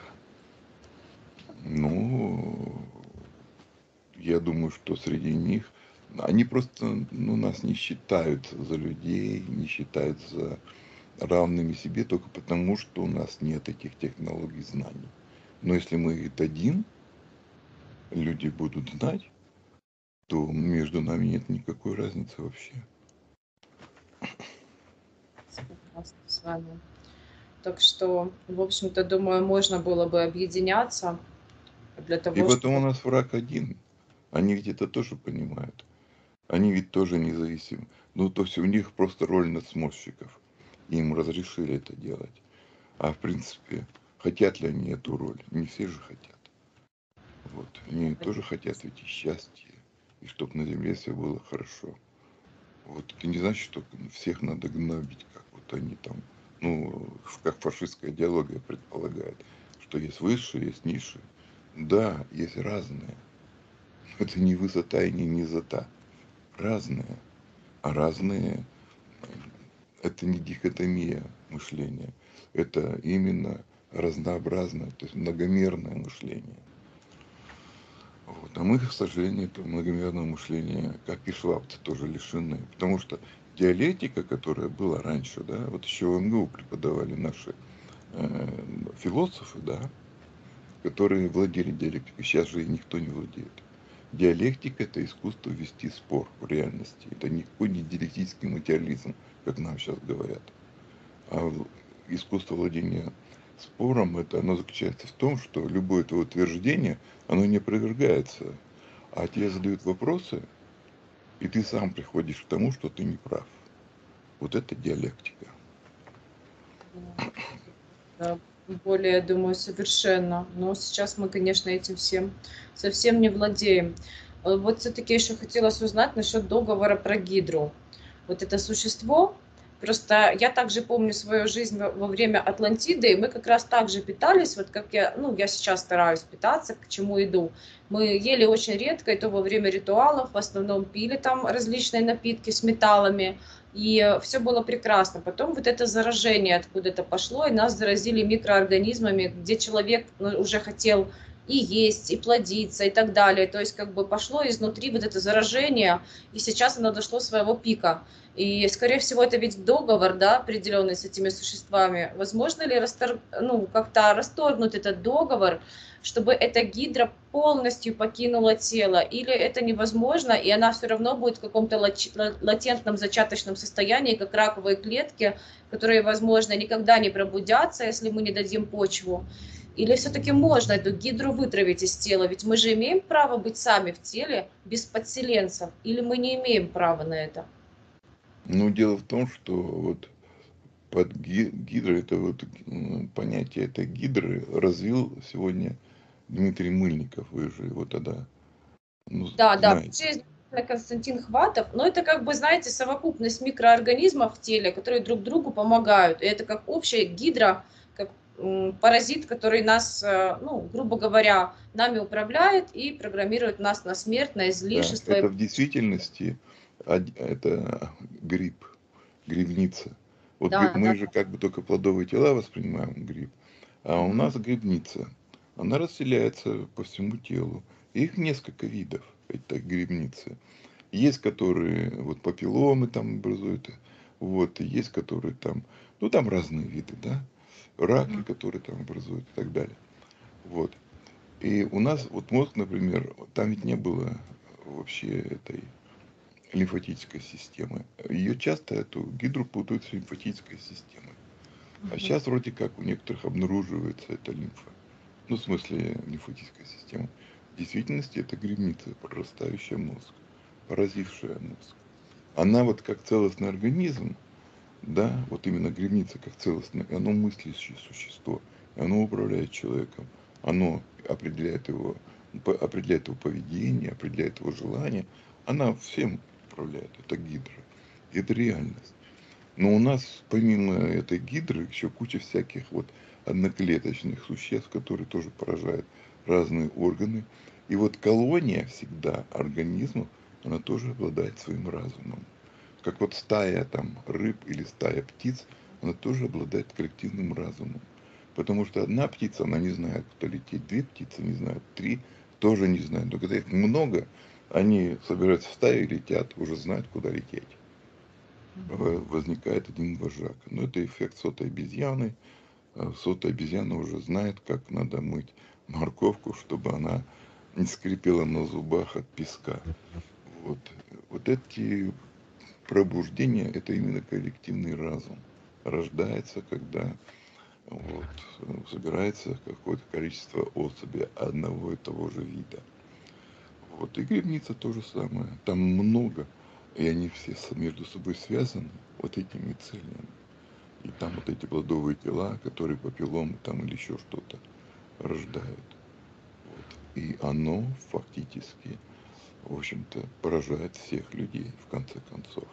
Ну, я думаю, что среди них они просто, ну, нас не считают за людей, не считают за равными себе только потому, что у нас нет этих технологий знаний. Но если мы их дадим, люди будут знать, то между нами нет никакой разницы вообще. Согласна с вами. Так что, в общем-то, думаю, можно было бы объединяться для того, И потом чтобы... у нас враг один. Они ведь это тоже понимают. Они ведь тоже независимы. Ну, то есть у них просто роль надсмотрщиков. Им разрешили это делать. А в принципе, хотят ли они эту роль? Не все же хотят. Вот. Они тоже хотят ведь и счастья. И чтобы на земле все было хорошо. Вот это не значит, что всех надо гнобить, как вот они там, ну, как фашистская идеология предполагает, что есть высшие, есть низшие. Да, есть разные. Это не высота и не низота. Разные. А разные – это не дихотомия мышления. Это именно разнообразное, то есть многомерное мышление. Вот. А мы, к сожалению, этого многомерного мышления, как и швабцы, тоже лишены. Потому что диалектика, которая была раньше, да, вот еще в МГУ преподавали наши э, философы, да, которые владели диалектикой. Сейчас же никто не владеет. Диалектика – это искусство вести спор в реальности. Это никакой не диалектический материализм, как нам сейчас говорят. А искусство владения спором, это оно заключается в том, что любое твое утверждение, оно не опровергается, а тебе задают вопросы, и ты сам приходишь к тому, что ты не прав. Вот это диалектика. Да, более, думаю, совершенно. Но сейчас мы, конечно, этим всем совсем не владеем. Э, Вот все-таки еще хотелось узнать насчет договора про Гидру. Вот это существо, просто я также помню свою жизнь во во время Атлантиды, и мы как раз так же питались, вот как я, ну, я сейчас стараюсь питаться, к чему иду. Мы ели очень редко, и то во время ритуалов, в основном пили там различные напитки с металлами, и все было прекрасно. Потом вот это заражение откуда-то пошло, и нас заразили микроорганизмами, где человек, ну, уже хотел и есть, и плодиться, и так далее. То есть как бы пошло изнутри вот это заражение, и сейчас оно дошло своего пика. И, скорее всего, это ведь договор, да, определенный с этими существами. Возможно ли растор... ну, как-то расторгнуть этот договор, чтобы эта гидра полностью покинула тело? Или это невозможно, и она все равно будет в каком-то лач... латентном зачаточном состоянии, как раковые клетки, которые, возможно, никогда не пробудятся, если мы не дадим почву? Или все-таки можно эту гидру вытравить из тела? Ведь мы же имеем право быть сами в теле без подселенцев. Или мы не имеем права на это? Но дело в том, что вот под гидрой, это вот понятие этой гидры развил сегодня Дмитрий Мыльников. Вы же его тогда, ну, Да, да, знаете. вообще изначально Константин Хватов, но это как бы, знаете, совокупность микроорганизмов в теле, которые друг другу помогают. И это как общая гидра, как м, паразит, который нас, э, ну, грубо говоря, нами управляет и программирует нас на смерть, на Да, излишество. это в действительности это гриб, грибница. Вот Да, мы да. же как бы только плодовые тела воспринимаем гриб, а у Мгм. нас грибница. Она расселяется по всему телу. Их несколько видов, этой грибницы. Есть, которые вот папилломы там образуют, вот, и есть, которые там, ну там разные виды, да, раки, Мгм. которые там образуют и так далее. Вот. И у нас вот мозг, например, там ведь не было вообще этой лимфатической системы. Ее часто, эту гидру, путают с лимфатической системой. А Мгм. сейчас вроде как у некоторых обнаруживается эта лимфа. Ну, в смысле, лимфатическая система. В действительности это грибница, прорастающая мозг, поразившая мозг. Она вот как целостный организм, да, вот именно грибница как целостное, и оно мыслящее существо, и оно управляет человеком, оно определяет его, определяет его поведение, определяет его желания, она всем управляет, это гидра, это реальность. Но у нас помимо этой гидры еще куча всяких вот одноклеточных существ, которые тоже поражают разные органы. И вот колония всегда организмов, она тоже обладает своим разумом. Как вот стая там рыб или стая птиц, она тоже обладает коллективным разумом. Потому что одна птица, она не знает, куда лететь. Две птицы не знают, три тоже не знают. Но когда их много, они собираются в стаю и летят, уже знают, куда лететь. Возникает один вожак. Но это эффект сотой обезьяны. Сотая обезьяна уже знает, как надо мыть морковку, чтобы она не скрипела на зубах от песка. Вот, вот эти пробуждение – это именно коллективный разум. Рождается, когда вот, собирается какое-то количество особей одного и того же вида. Вот, и грибница то же самое. Там много, и они все между собой связаны вот этими целями. И там вот эти плодовые тела, которые папилломы там или еще что-то рождают. Вот. И оно фактически, в общем-то, поражает всех людей в конце концов.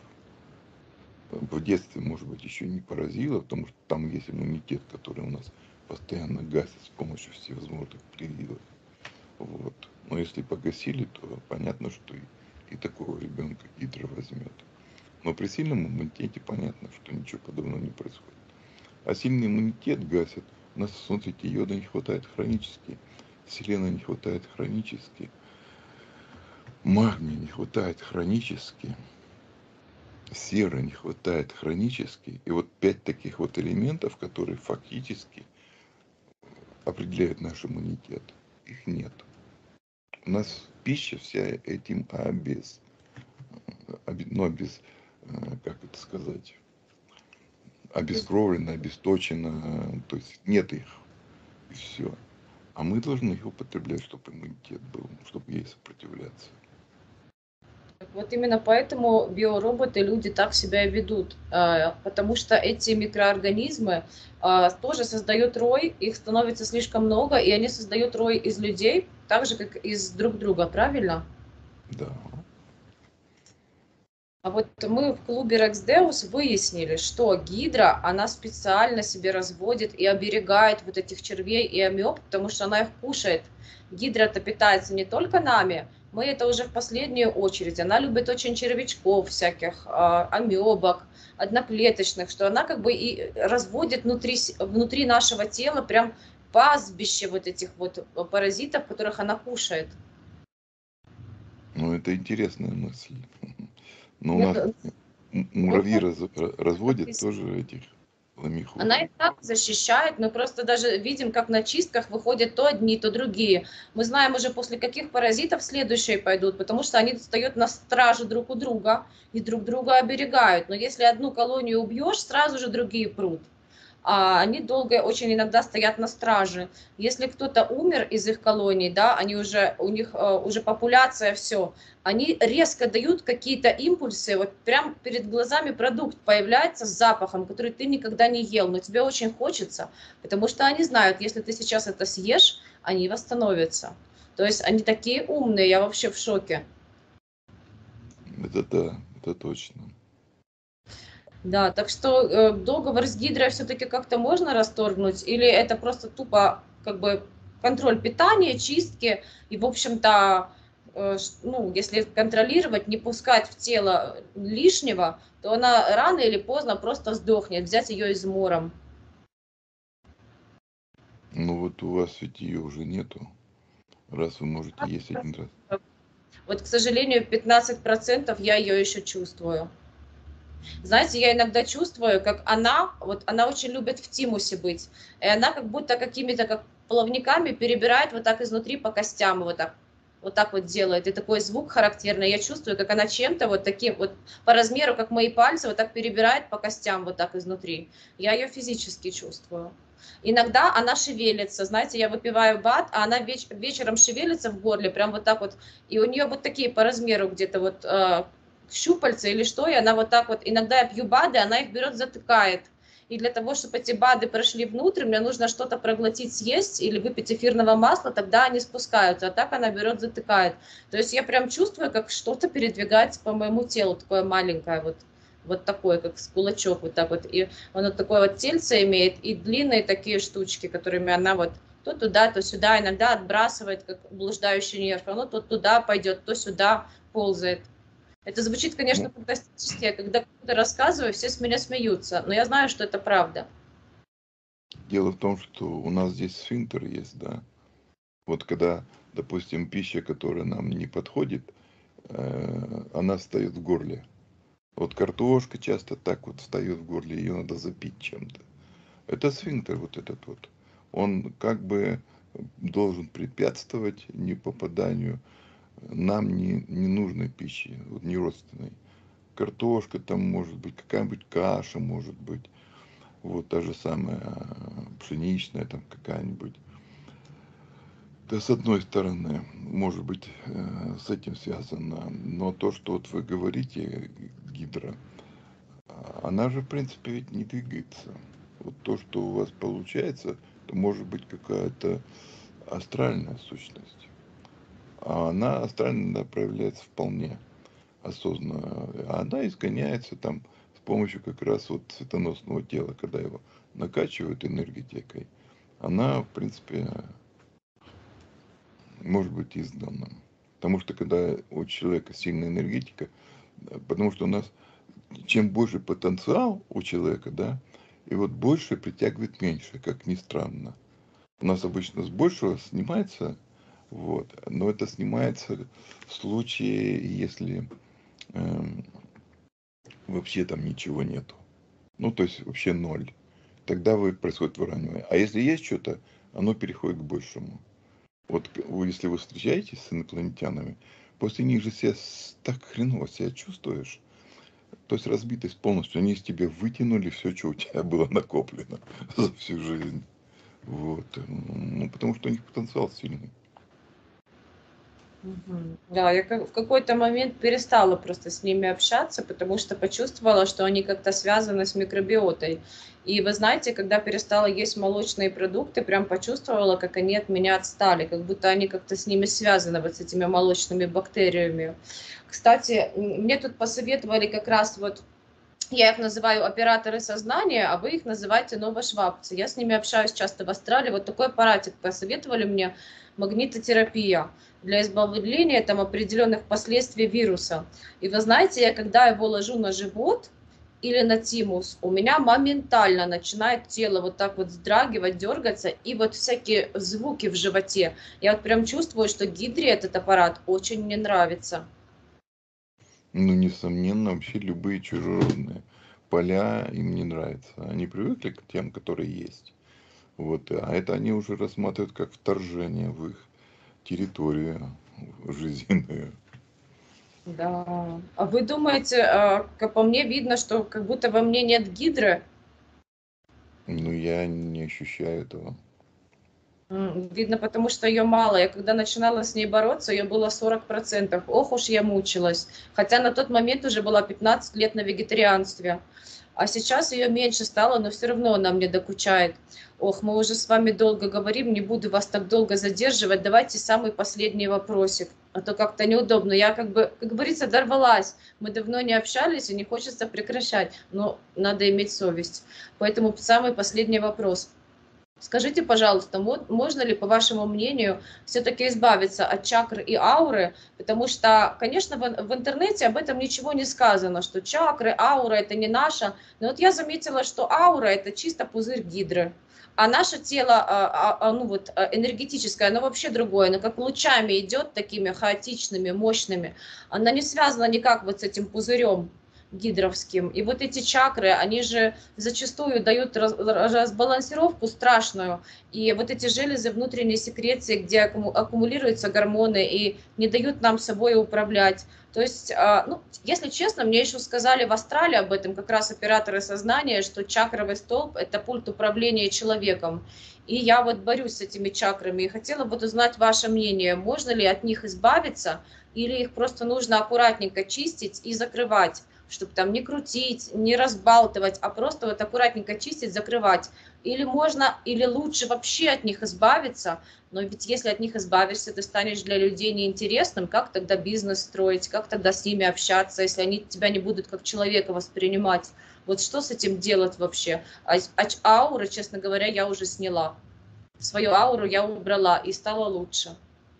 В детстве, может быть, еще не поразило, потому что там есть иммунитет, который у нас постоянно гасит с помощью всевозможных прививок. Вот. Но если погасили, то понятно, что и, и такого ребенка гидра возьмет. Но при сильном иммунитете понятно, что ничего подобного не происходит. А сильный иммунитет гасит У нас, смотрите, йода не хватает хронически, селена не хватает хронически, магния не хватает хронически, серы не хватает хронически. И вот пять таких вот элементов, которые фактически определяют наш иммунитет, их нет. У нас пища вся этим обез, ну, обез, как это сказать, обескровлена, обесточена, то есть нет их, и все. А мы должны их употреблять, чтобы иммунитет был, чтобы ей сопротивляться. Вот именно поэтому биороботы, люди так себя и ведут, потому что эти микроорганизмы тоже создают рой, их становится слишком много, и они создают рой из людей, так же, как из друг друга, правильно? Да. А вот мы в клубе Рексдеус выяснили, что гидра, она специально себе разводит и оберегает вот этих червей и амеб, потому что она их кушает. Гидра-то питается не только нами, мы это уже в последнюю очередь. Она любит очень червячков всяких, амебок, одноклеточных, что она как бы и разводит внутри, внутри нашего тела прям пастбище вот этих вот паразитов, которых она кушает. Ну, это интересная мысль. Но у нас муравьи раз, разводят тоже этих ламиху. Она и так защищает, мы просто даже видим, как на чистках выходят то одни, то другие. Мы знаем уже, после каких паразитов следующие пойдут, потому что они стоят на страже друг у друга и друг друга оберегают. Но если одну колонию убьешь, сразу же другие прут. А они долго очень иногда стоят на страже. Если кто-то умер из их колоний, да, они уже, у них uh, уже популяция, все, они резко дают какие-то импульсы, вот прям перед глазами продукт появляется с запахом, который ты никогда не ел, но тебе очень хочется, потому что они знают, если ты сейчас это съешь, они восстановятся. То есть они такие умные, я вообще в шоке. Это да, это точно. Да, так что э, договор с Гидрой все-таки как-то можно расторгнуть, или это просто тупо как бы контроль питания, чистки, и, в общем-то, э, ну, если контролировать, не пускать в тело лишнего, то она рано или поздно просто сдохнет, взять ее измором. Ну вот у вас ведь ее уже нету, раз вы можете есть один раз. Вот, к сожалению, пятнадцать процентов я ее еще чувствую. Знаете, я иногда чувствую, как она, вот она очень любит в тимусе быть, и она как будто какими-то как плавниками перебирает вот так изнутри по костям, вот так, вот так вот делает, и такой звук характерный, я чувствую, как она чем-то вот таким, вот по размеру, как мои пальцы, вот так перебирает по костям, вот так изнутри, я ее физически чувствую. Иногда она шевелится, знаете, я выпиваю бад, а она веч вечером шевелится в горле, прям вот так вот, и у нее вот такие по размеру где-то вот э, щупальца или что, и она вот так вот, иногда я пью БАДы, она их берет, затыкает. И для того, чтобы эти БАДы прошли внутрь, мне нужно что-то проглотить, съесть или выпить эфирного масла, тогда они спускаются, а так она берет, затыкает. То есть я прям чувствую, как что-то передвигается по моему телу, такое маленькое вот, вот такое, как с кулачок, вот так вот. И оно такое вот тельце имеет, и длинные такие штучки, которыми она вот то туда, то сюда, иногда отбрасывает, как блуждающий нерв, оно то туда пойдет, то сюда ползает. Это звучит, конечно, Ну, фантастически, а когда кто-то рассказываю, все с меня смеются, но я знаю, что это правда. дело в том, что у нас здесь сфинктер есть, да. Вот когда, допустим, пища, которая нам не подходит, э, она встает в горле. Вот картошка часто так вот встает в горле, ее надо запить чем-то. Это сфинктер вот этот вот. Он как бы должен препятствовать не попаданию нам не, ненужной пищи, вот не родственной. Картошка там может быть, какая-нибудь каша может быть, вот та же самая пшеничная там какая-нибудь. Это с одной стороны, может быть, с этим связано. Но то, что вот вы говорите, гидра, она же, в принципе, ведь не двигается. Вот то, что у вас получается, это может быть какая-то астральная сущность. А она астрально проявляется вполне осознанно. А она изгоняется там с помощью как раз вот светоносного тела, когда его накачивают энергетикой. Она, в принципе, может быть изгнана. Потому что когда у человека сильная энергетика, потому что у нас чем больше потенциал у человека, да, И вот большее притягивает меньшее, как ни странно. У нас обычно с большего снимается, вот, но это снимается в случае, если эм, вообще там ничего нету. Ну, то есть вообще ноль. Тогда вы, происходит выравнивание. А если есть что-то, оно переходит к большему. Вот вы, если вы встречаетесь с инопланетянами, после них же себя с- так хреново себя чувствуешь. То есть разбитость полностью. Они из тебя вытянули все, что у тебя было накоплено за всю жизнь. Вот. Ну, потому что у них потенциал сильный. Мгм. Да, я как- в какой-то момент перестала просто с ними общаться, потому что почувствовала, что они как-то связаны с микробиотой. И вы знаете, когда перестала есть молочные продукты, прям почувствовала, как они от меня отстали, как будто они как-то с ними связаны, вот с этими молочными бактериями. Кстати, м, мне тут посоветовали как раз вот, я их называю операторы сознания, а вы их называете новошвабцы. Я с ними общаюсь часто в Австралии. Вот такой аппаратик посоветовали мне, магнитотерапия для избавления там определенных последствий вируса. И вы знаете, я когда его ложу на живот или на тимус, у меня моментально начинает тело вот так вот вздрагивать, дергаться, и вот всякие звуки в животе. Я вот прям чувствую, что гидре этот аппарат очень мне нравится. Ну, несомненно, вообще любые чужеродные поля им не нравятся. Они привыкли к тем, которые есть. Вот. А это они уже рассматривают как вторжение в их территорию жизненную. Да. А вы думаете, а, как по мне видно, что как будто во мне нет гидры? Ну, я не ощущаю этого. М, Видно, потому что ее мало. Я когда начинала с ней бороться, ее было сорок процентов. Ох уж я мучилась. Хотя на тот момент уже была пятнадцать лет на вегетарианстве. А сейчас ее меньше стало, но все равно она мне докучает. Ох, мы уже с вами долго говорим, не буду вас так долго задерживать. Давайте самый последний вопросик. А то как-то неудобно. Я как бы, как говорится, дорвалась. Мы давно не общались и не хочется прекращать. Но надо иметь совесть. Поэтому самый последний вопрос. Скажите, пожалуйста, мо- можно ли, по вашему мнению, все-таки избавиться от чакр и ауры? Потому что, конечно, в, ин- в интернете об этом ничего не сказано, что чакры, аура– это не наше. Но вот я заметила, что аура– это чисто пузырь гидры. А наше тело, а, а, а, ну вот, а, энергетическое, оно вообще другое. Оно как лучами идет, такими хаотичными, мощными. Оно не связано никак вот с этим пузырем гидровским. И вот эти чакры, они же зачастую дают раз- разбалансировку страшную. И вот эти железы внутренней секреции, где аккуму- аккумулируются гормоны и не дают нам собой управлять. То есть, а, ну, если честно, мне еще сказали в Австралии об этом как раз операторы сознания, что чакровый столб– это пульт управления человеком. И я вот борюсь с этими чакрами и хотела бы узнать ваше мнение, можно ли от них избавиться или их просто нужно аккуратненько чистить и закрывать, чтобы там не крутить, не разбалтывать, а просто вот аккуратненько чистить, закрывать. Или можно, или лучше вообще от них избавиться, но ведь если от них избавишься, ты станешь для людей неинтересным, как тогда бизнес строить, как тогда с ними общаться, если они тебя не будут как человека воспринимать. Вот что с этим делать вообще? А, а ауру, честно говоря, я уже сняла. Свою ауру я убрала и стало лучше.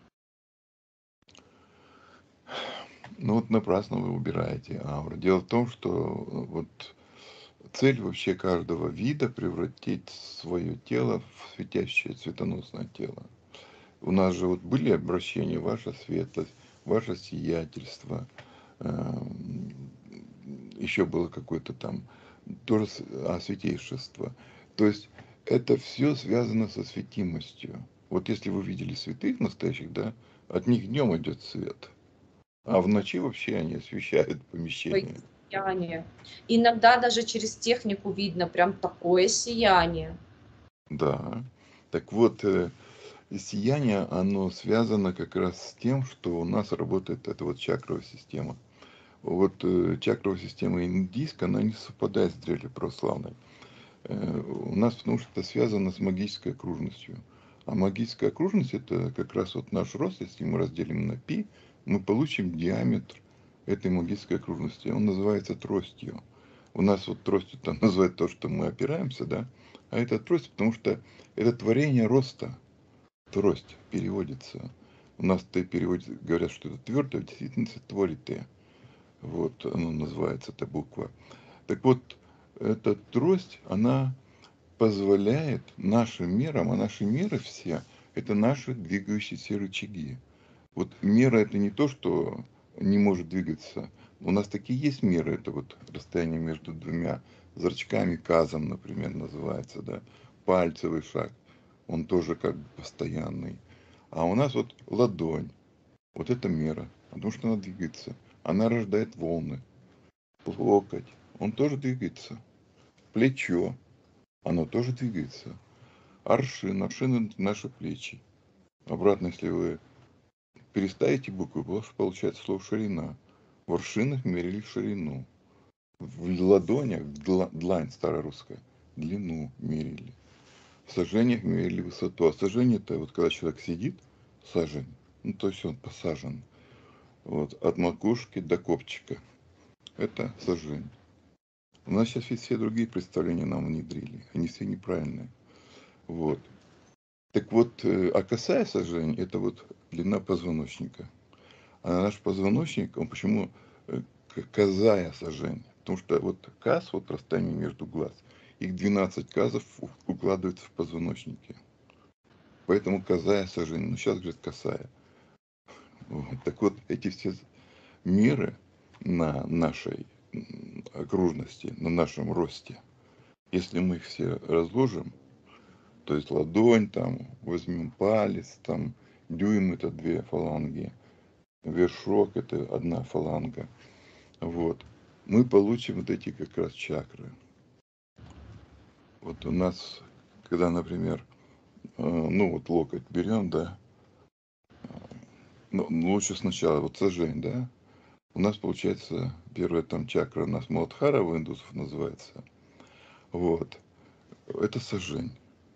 Ну, вот напрасно вы убираете ауру. Дело в том, что э, вот цель вообще каждого вида превратить свое тело в светящее цветоносное тело. У нас же вот были обращения, ваша светлость, ваше сиятельство, эм, еще было какое-то там тоже с- а, святейшество. То есть это все связано со светимостью. Вот если вы видели святых настоящих, да, от них днем идет свет, а в ночи вообще они освещают помещение. Сияние. Иногда даже через технику видно прям такое сияние. Да. Так вот, э, сияние, оно связано как раз с тем, что у нас работает эта вот чакровая система. Вот э, чакровая система индийская, она не совпадает с древней православной. Э, у нас, потому что это связано с магической окружностью. А магическая окружность это как раз вот наш рост, если мы разделим на пи, мы получим диаметр этой магической окружности. Он называется тростью. У нас вот тростью там называют то, что мы опираемся, да, а это трость, потому что это творение роста. Трость переводится. У нас это переводит, говорят, что это твердое, в действительности творитое. Вот оно называется, эта буква. Так вот, эта трость, она позволяет нашим мерам, а наши меры все, это наши двигающиеся рычаги. Вот мера это не то, что не может двигаться. У нас такие есть меры, это вот расстояние между двумя зрачками, казом, например, называется, да, пальцевый шаг, он тоже как бы постоянный. А у нас вот ладонь, вот это мера, потому что она двигается, она рождает волны. Локоть, он тоже двигается. Плечо, оно тоже двигается. Аршин, аршин это наши плечи. Обратно, если вы переставите буквы, получается слово ширина. В аршинах мерили ширину. В ладонях, длань старорусская, длину мерили. В сажениях мерили высоту. А сажень это вот когда человек сидит, сажень, ну то есть он посажен. Вот, от макушки до копчика. Это сажень. У нас сейчас все другие представления нам внедрили. Они все неправильные. Вот. Так вот, а косая сажень, это вот длина позвоночника. А наш позвоночник, он почему козая сажень? Потому что вот каз, вот расстояние между глаз, их двенадцать казов укладывается в позвоночнике. Поэтому козая сажень, ну сейчас говорят косая. Вот. Так вот, эти все меры на нашей окружности, на нашем росте, если мы их все разложим, то есть ладонь, там, возьмем палец, там, дюйм это две фаланги, вершок это одна фаланга, вот, мы получим вот эти как раз чакры. Вот у нас, когда, например, ну вот локоть берем, да, ну, лучше сначала вот сажень, да, у нас получается первая там чакра у нас Муладхара у индусов называется, вот, это сажень.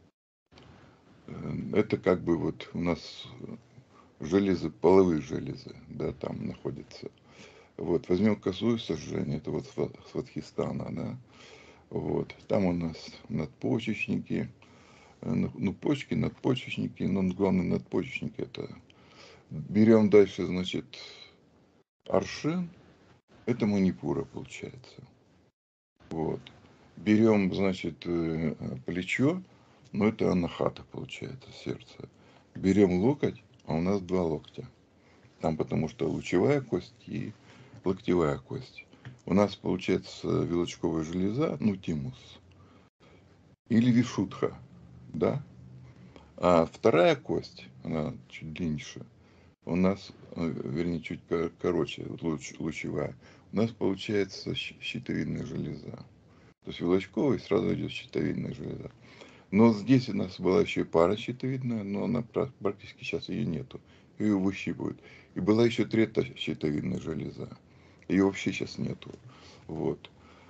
Это как бы вот у нас железы, половые железы, да, там находятся. Вот, возьмем косую сожжение, это вот с Ватхистана, да, вот, там у нас надпочечники, ну, почки, надпочечники, но главное надпочечники это. Берем дальше, значит, аршин, это манипура получается. Вот. Берем, значит, плечо, но это анахата получается, сердце. Берем локоть, а у нас два локтя. Там потому что лучевая кость и локтевая кость. У нас получается вилочковая железа, ну тимус. Или вишутха, да. А вторая кость, она чуть длиннее, у нас, вернее, чуть короче, луч, лучевая. У нас получается щитовидная железа. То есть вилочковая, сразу идет щитовидная железа. Но здесь у нас была еще и пара щитовидная, но она практически сейчас ее нету. Ее выщипывают. И была еще третья щитовидная железа. Ее вообще сейчас нету. Вот.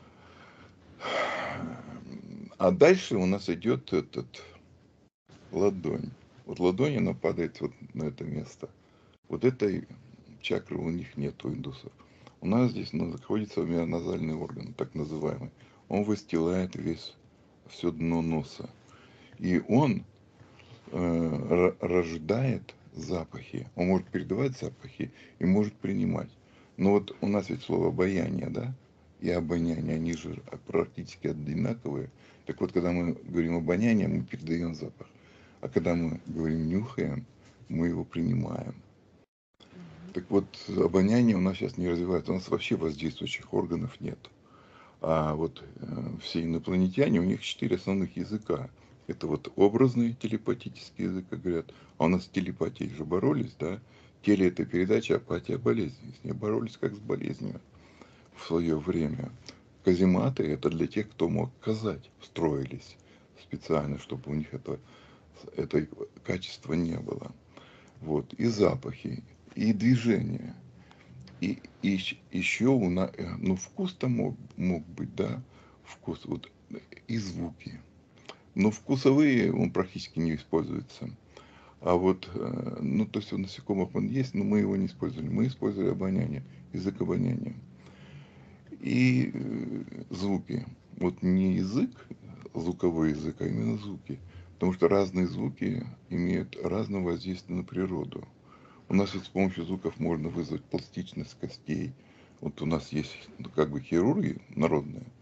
А дальше у нас идет этот ладонь. Вот ладонь, она падает вот на это место. Вот этой чакры у них нет, у индусов. У нас здесь находится мионазальный орган, так называемый. Он выстилает весь, все дно носа. И он э, рождает запахи. Он может передавать запахи и может принимать. Но вот у нас ведь слово обаяние, да, и обоняние, они же практически одинаковые. Так вот, когда мы говорим обоняние, мы передаем запах. А когда мы говорим нюхаем, мы его принимаем. Так вот, обоняние у нас сейчас не развивается. У нас вообще воздействующих органов нет. А вот э, все инопланетяне, у них четыре основных языка. Это вот образный телепатический язык, как говорят. А у нас с телепатией же боролись, да? Теле – это передача, апатия – болезнь. С ней боролись как с болезнью в свое время. Казематы – это для тех, кто мог казать, строились специально, чтобы у них это, это качества не было. Вот. И запахи, и движения. И, и еще у нас, ну, вкус-то мог, мог быть, да, вкус, вот, и звуки. Но вкусовые он практически не используется. А вот, ну, то есть у насекомых он есть, но мы его не использовали. Мы использовали обоняние, язык обоняния. И звуки. Вот не язык, звуковой язык, а именно звуки. Потому что разные звуки имеют разное воздействие на природу. У нас ведь с помощью звуков можно вызвать пластичность костей. Вот у нас есть, ну, как бы хирурги народные,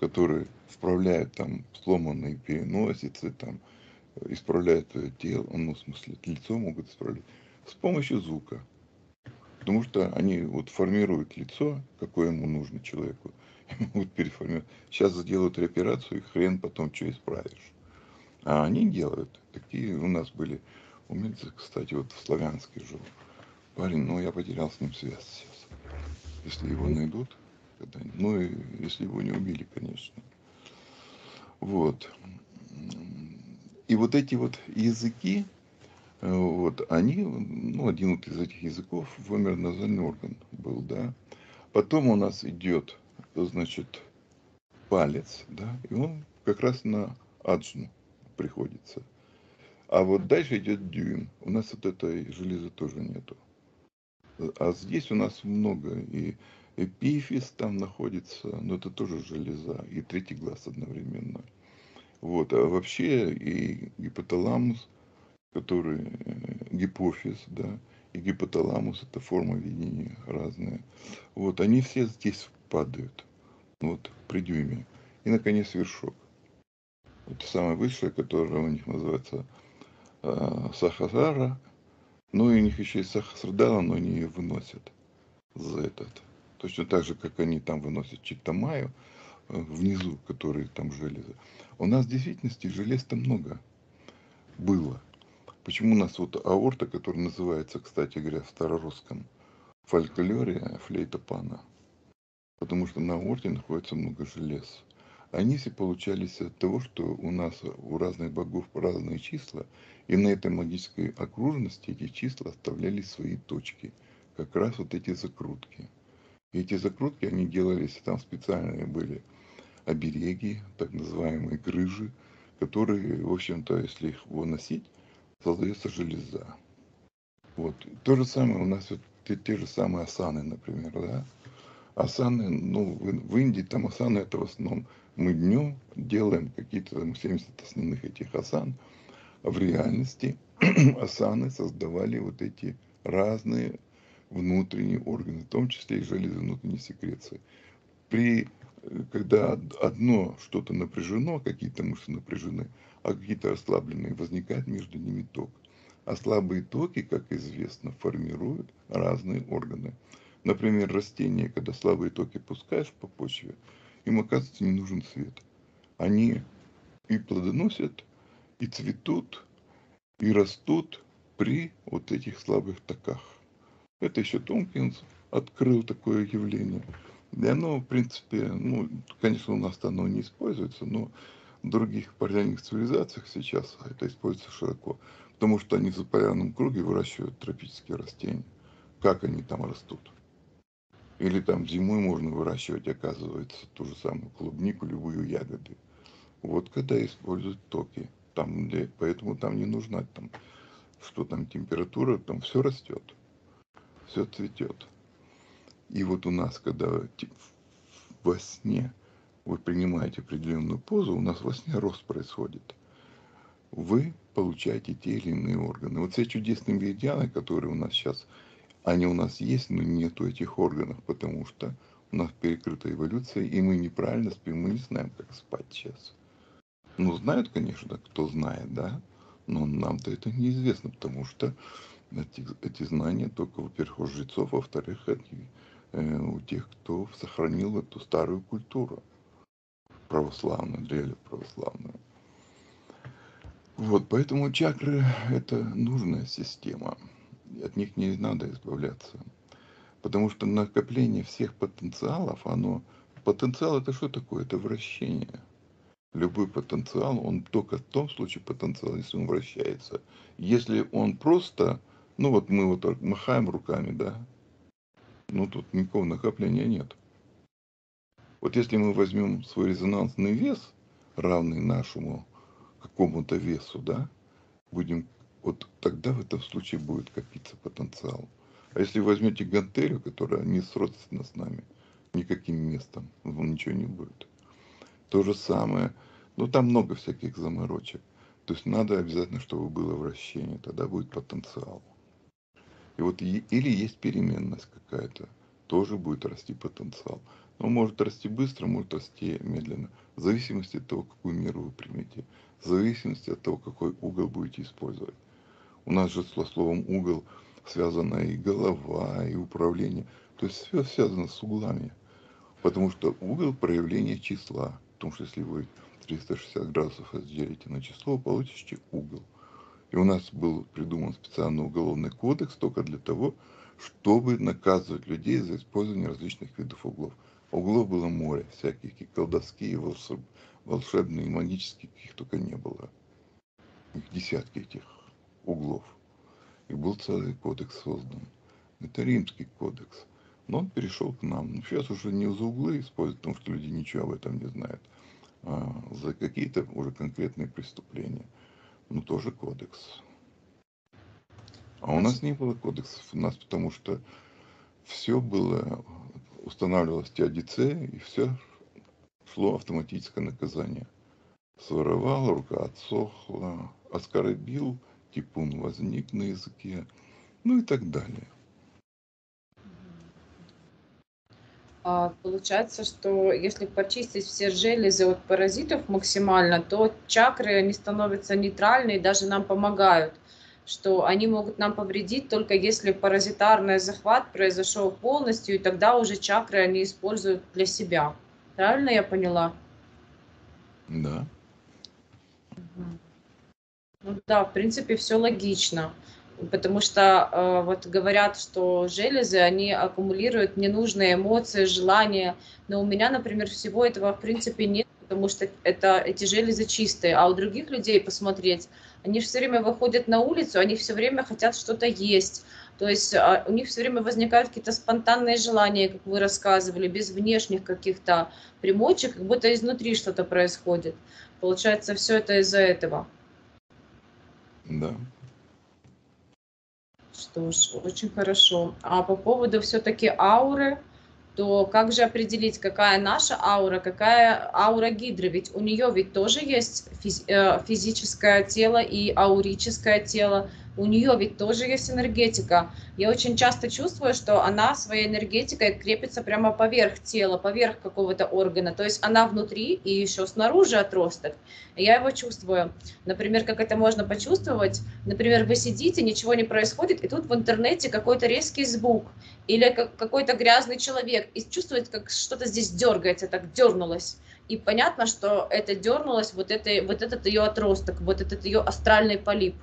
которые вправляют там сломанные переносицы, там, исправляют твое тело, ну, в смысле, лицо могут исправлять с помощью звука. Потому что они вот формируют лицо, какое ему нужно человеку, и могут переформировать. Сейчас сделают операцию, и хрен потом что исправишь. А они делают. Такие у нас были умельцы, кстати, вот в Славянске жил парень, но я потерял с ним связь сейчас. Если его найдут, когда, ну и если его не убили, конечно. Вот. И вот эти вот языки, вот, они, ну, один вот из этих языков вымерназальный орган был, да. Потом у нас идет, значит, палец, да, и он как раз на аджну приходится. А вот дальше идет дюйм. У нас вот этой железы тоже нету. А здесь у нас много. И эпифиз там находится, но это тоже железа. И третий глаз одновременно. Вот. А вообще и гипоталамус, который гипофиз, да, и гипоталамус, это форма видения разная. Вот. Они все здесь падают. Вот. При дюйме. И, наконец, вершок. Это самое высшее, которое у них называется э, сахасара. Ну и у них еще есть сахасрдала, но они ее выносят за этот. Точно так же, как они там выносят читтамаю э, внизу, которые там железы. У нас в действительности желез-то много было. Почему у нас вот аорта, которая называется, кстати говоря, в старорусском фольклоре флейта пана? Потому что на аорте находится много желез. Они все получались от того, что у нас у разных богов разные числа, и на этой магической окружности эти числа оставляли свои точки. Как раз вот эти закрутки. И эти закрутки, они делались, там специальные были обереги, так называемые грыжи, которые, в общем-то, если их выносить, создается железа. Вот. То же самое у нас вот те, те же самые асаны, например, да. Асаны, ну, в, в Индии там асаны это в основном мы днем делаем какие-то там семьдесят основных этих асан, а в реальности асаны создавали вот эти разные внутренние органы, в том числе и железы внутренней секреции. При, когда одно что-то напряжено, какие-то мышцы напряжены, а какие-то расслабленные, возникает между ними ток. А слабые токи, как известно, формируют разные органы. Например, растения, когда слабые токи пускаешь по почве, им, оказывается, не нужен свет. Они и плодоносят, и цветут, и растут при вот этих слабых токах. Это еще Томпкинс открыл такое явление. И оно, в принципе, ну, конечно, у нас оно не используется, но в других полярных цивилизациях сейчас это используется широко. Потому что они в заполярном круге выращивают тропические растения. Как они там растут? Или там зимой можно выращивать, оказывается, ту же самую клубнику, любые ягоды. Вот когда используют токи. Там, где, поэтому там не нужна там, что там температура, там все растет, все цветет. И вот у нас, когда во сне вы принимаете определенную позу, у нас во сне рост происходит. Вы получаете те или иные органы. Вот все чудесные меридианы, которые у нас сейчас, они у нас есть, но нету этих органов, потому что у нас перекрыта эволюция, и мы неправильно спим, мы не знаем, как спать сейчас. Ну, знают, конечно, кто знает, да, но нам-то это неизвестно, потому что эти, эти знания только, во-первых, у жрецов, а во-вторых, они, э, у тех, кто сохранил эту старую культуру православную, древнюю православную. Вот, поэтому чакры – это нужная система, от них не надо избавляться, потому что накопление всех потенциалов, оно, потенциал – это что такое? Это вращение. Любой потенциал, он только в том случае потенциал, если он вращается. Если он просто, ну вот мы вот так махаем руками, да, ну тут никакого накопления нет. Вот если мы возьмем свой резонансный вес, равный нашему какому-то весу, да, будем, вот тогда в этом случае будет копиться потенциал. А если возьмете гантелью, которая не сродственна с нами никаким местом, ничего не будет. То же самое, ну там много всяких заморочек. То есть надо обязательно, чтобы было вращение, тогда будет потенциал. И вот или есть переменность какая-то, тоже будет расти потенциал. Он может расти быстро, может расти медленно. В зависимости от того, какую меру вы примете. В зависимости от того, какой угол будете использовать. У нас же со словом угол связана и голова, и управление. То есть все связано с углами. Потому что угол проявления числа. Потому что если вы триста шестьдесят градусов разделите на число, вы получите угол. И у нас был придуман специальный уголовный кодекс только для того, чтобы наказывать людей за использование различных видов углов. Углов было море, всяких и колдовские, волшеб, волшебные, магические, каких только не было. Их десятки этих углов. И был целый кодекс создан. Это римский кодекс. Но он перешел к нам. Ну, сейчас уже не за углы используют, потому что люди ничего об этом не знают, а за какие-то уже конкретные преступления. Ну, тоже кодекс. А у нас не было кодексов. У нас потому что все было, устанавливалось теодицея, и все шло автоматическое наказание. Своровал, рука отсохла, оскорбил, типун возник на языке, ну и так далее. А, Получается, что если почистить все железы от паразитов максимально, то чакры, они становятся нейтральны и даже нам помогают. Что они могут нам повредить только если паразитарный захват произошел полностью, и тогда уже чакры они используют для себя. Правильно я поняла? Да. Мгм. Ну да, в принципе, все логично. Потому что э, вот говорят, что железы, они аккумулируют ненужные эмоции, желания. Но у меня, например, всего этого в принципе нет, потому что это, эти железы чистые. А у других людей посмотреть, они все время выходят на улицу, они все время хотят что-то есть. То есть а, у них все время возникают какие-то спонтанные желания, как вы рассказывали, без внешних каких-то примочек, как будто изнутри что-то происходит. Получается, все это из-за этого. Да. Что ж, очень хорошо. А по поводу все-таки ауры, то как же определить, какая наша аура, какая аура Гидры? Ведь у нее ведь тоже есть физ- э, физическое тело и аурическое тело. У нее ведь тоже есть энергетика. Я очень часто чувствую, что она своей энергетикой крепится прямо поверх тела, поверх какого-то органа. То есть она внутри и еще снаружи отросток. И я его чувствую. Например, как это можно почувствовать? Например, вы сидите, ничего не происходит, и тут в интернете какой-то резкий звук или как какой-то грязный человек, и чувствует, как что-то здесь дергается, так дернулось. И понятно, что это дернулось, вот, это, вот этот ее отросток, вот этот ее астральный полип.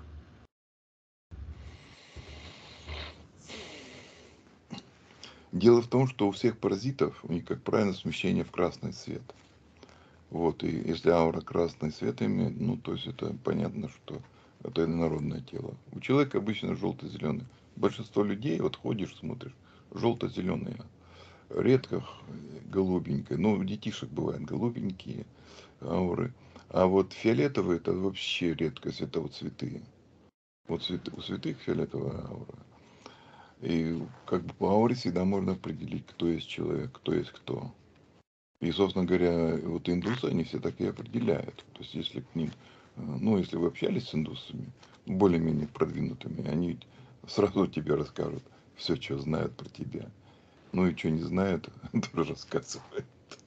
Дело в том, что у всех паразитов, у них, как правило, смещение в красный цвет. Вот, и если аура красный цвет имеет, ну, то есть это понятно, что это инородное тело. У человека обычно желто-зеленый. Большинство людей, вот ходишь, смотришь, желто-зеленые. Редко голубенькое. Ну, у детишек бывают голубенькие ауры. А вот фиолетовые это вообще редкость, это вот цветы. Вот цветы, у святых фиолетовая аура. И как бы по ауре всегда можно определить, кто есть человек, кто есть кто. И, собственно говоря, вот индусы, они все так и определяют. То есть, если к ним, э, ну, если вы общались с индусами, более-менее продвинутыми, они сразу тебе расскажут все, что знают про тебя. Ну и что не знают, тоже рассказывают.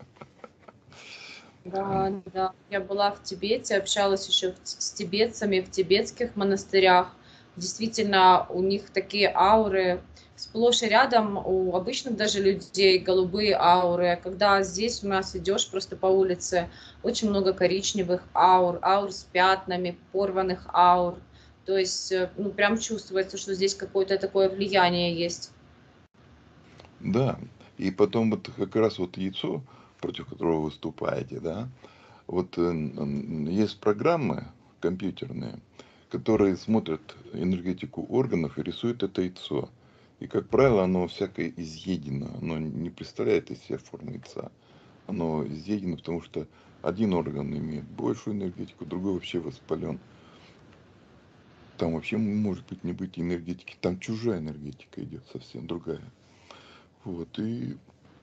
Да, да. Я была в Тибете, общалась еще с тибетцами в тибетских монастырях. Действительно, у них такие ауры сплошь и рядом, у обычных даже людей голубые ауры. А когда здесь у нас идешь просто по улице, очень много коричневых аур, аур с пятнами, порванных аур. То есть, э, ну, прям чувствуется, что здесь какое-то такое влияние есть. Да, и потом вот как раз вот яйцо, против которого вы выступаете, да, вот э, н- есть программы компьютерные, которые смотрят энергетику органов и рисуют это яйцо. И, как правило, оно всякое изъедено, оно не представляет из себя форму яйца. Оно изъедено, потому что один орган имеет большую энергетику, другой вообще воспален. Там вообще может быть не быть энергетики, там чужая энергетика идет совсем другая. Вот, и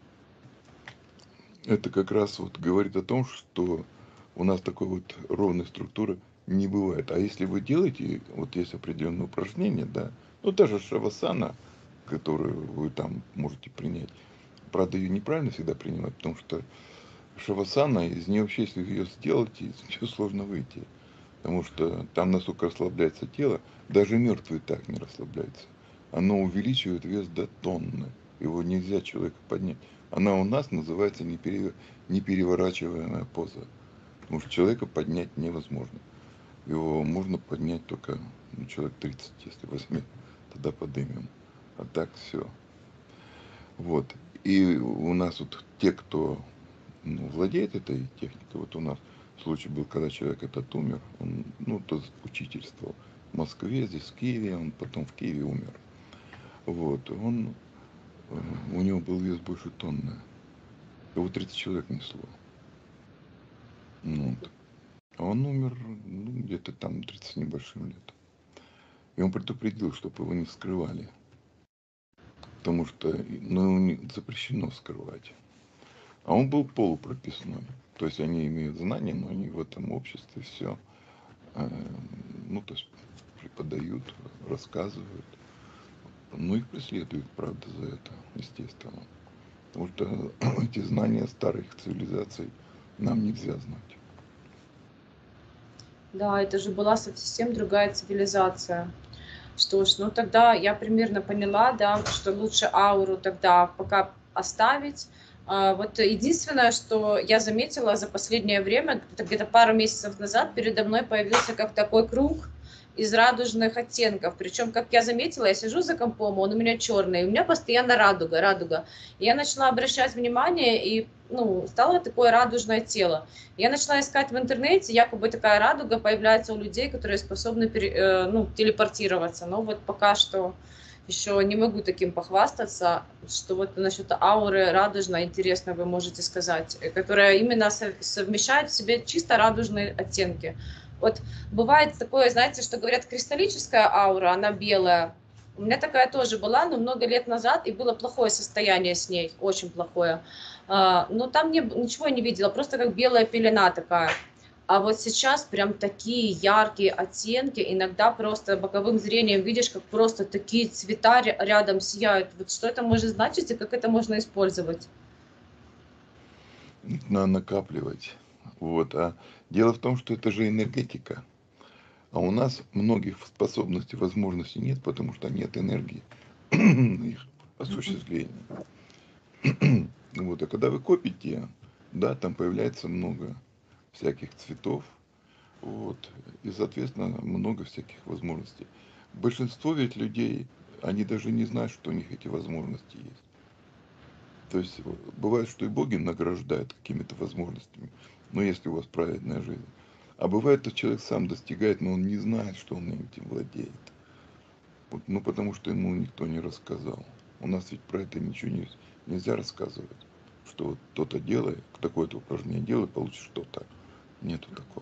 это как раз вот говорит о том, что у нас такой вот ровной структуры не бывает. А если вы делаете, вот есть определенные упражнения, да, ну даже шавасана, которую вы там можете принять, Правда, ее неправильно всегда принимать, потому что шавасана, из нее вообще, если ее сделать, из нее сложно выйти. Потому что там настолько расслабляется тело, даже мертвый так не расслабляется. Оно увеличивает вес до тонны. Его нельзя человека поднять. Она у нас называется непере- непереворачиваемая поза. Потому что человека поднять невозможно. Его можно поднять только ну, человек тридцать, если возьмем. Тогда подымем. А так все. Вот. И у нас вот те, кто ну, владеет этой техникой, вот у нас случай был, когда человек этот умер, он, ну, то учительствовал в Москве, здесь в Киеве, он потом в Киеве умер. Вот, он, э, у него был вес больше тонны. Его тридцать человек несло. Ну, вот. А он умер ну, где-то там тридцать с небольшим лет. И он предупредил, чтобы его не вскрывали. Потому что ну, запрещено вскрывать. А он был полупрописной. То есть они имеют знания, но они в этом обществе все, э, ну, то есть преподают, рассказывают. Ну, их преследуют, правда, за это, естественно. Потому что эти знания старых цивилизаций нам нельзя знать. Да, это же была совсем другая цивилизация. Что ж, ну тогда я примерно поняла, да, что лучше ауру тогда пока оставить. А, вот единственное, что я заметила за последнее время, это где-то пару месяцев назад передо мной появился как такой круг из радужных оттенков. Причем, как я заметила, я сижу за компом, он у меня черный, и у меня постоянно радуга, радуга. И я начала обращать внимание, и ну, стало такое радужное тело. Я начала искать в интернете, якобы такая радуга появляется у людей, которые способны пере, э, ну, телепортироваться. Но вот пока что еще не могу таким похвастаться, что вот насчет ауры радужной, интересно, вы можете сказать, э, которая именно совмещает в себе чисто радужные оттенки. Вот бывает такое, знаете, что говорят, кристаллическая аура, она белая. У меня такая тоже была, но много лет назад, и было плохое состояние с ней, очень плохое. А, но там не, ничего не видела, просто как белая пелена такая. А вот сейчас прям такие яркие оттенки, иногда просто боковым зрением видишь, как просто такие цвета рядом сияют. Вот что это может значить и как это можно использовать? Надо накапливать. Вот. А дело в том, что это же энергетика. А у нас многих способностей, возможностей нет, потому что нет энергии их осуществления. Вот. А когда вы копите, да, там появляется много всяких цветов, вот, и, соответственно, много всяких возможностей. Большинство ведь людей, они даже не знают, что у них эти возможности есть. То есть бывает, что и боги награждают какими-то возможностями, но если у вас праведная жизнь. А бывает, что человек сам достигает, но он не знает, что он этим владеет. Вот, ну, потому что ему никто не рассказал. У нас ведь про это ничего не, нельзя рассказывать. Что вот то-то делай, такое-то упражнение делай, получишь что-то. Нету такого.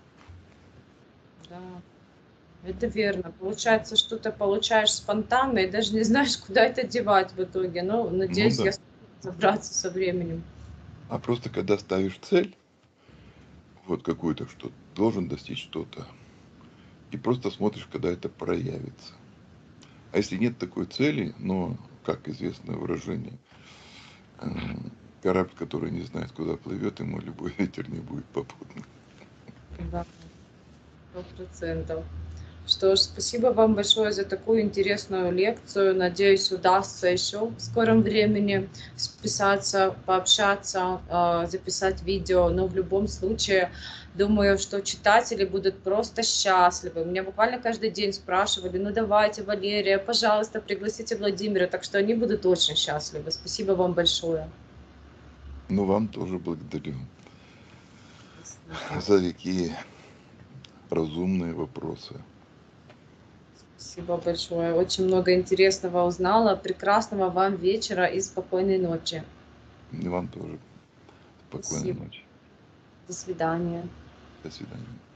Да, это верно. Получается, что ты получаешь спонтанно и даже не знаешь, куда это девать в итоге. Но Ну надеюсь, да. я смогу разобраться со временем. А просто когда ставишь цель, вот какую-то, что должен достичь что-то, и просто смотришь, когда это проявится. А если нет такой цели, но, как известное выражение, э, корабль, который не знает, куда плывет, ему любой ветер не будет попутным. Да, сто процентов. Что ж, спасибо вам большое за такую интересную лекцию. Надеюсь, удастся еще в скором времени списаться, пообщаться, э, записать видео. Но в любом случае, думаю, что читатели будут просто счастливы. Меня буквально каждый день спрашивали, ну давайте, Валерия, пожалуйста, пригласите Владимира. Так что они будут очень счастливы. Спасибо вам большое. Ну, вам тоже благодарю Спасибо. за такие разумные вопросы. Спасибо большое. Очень много интересного узнала. Прекрасного вам вечера и спокойной ночи. И вам тоже спокойной Спасибо. ночи. До свидания. До свидания.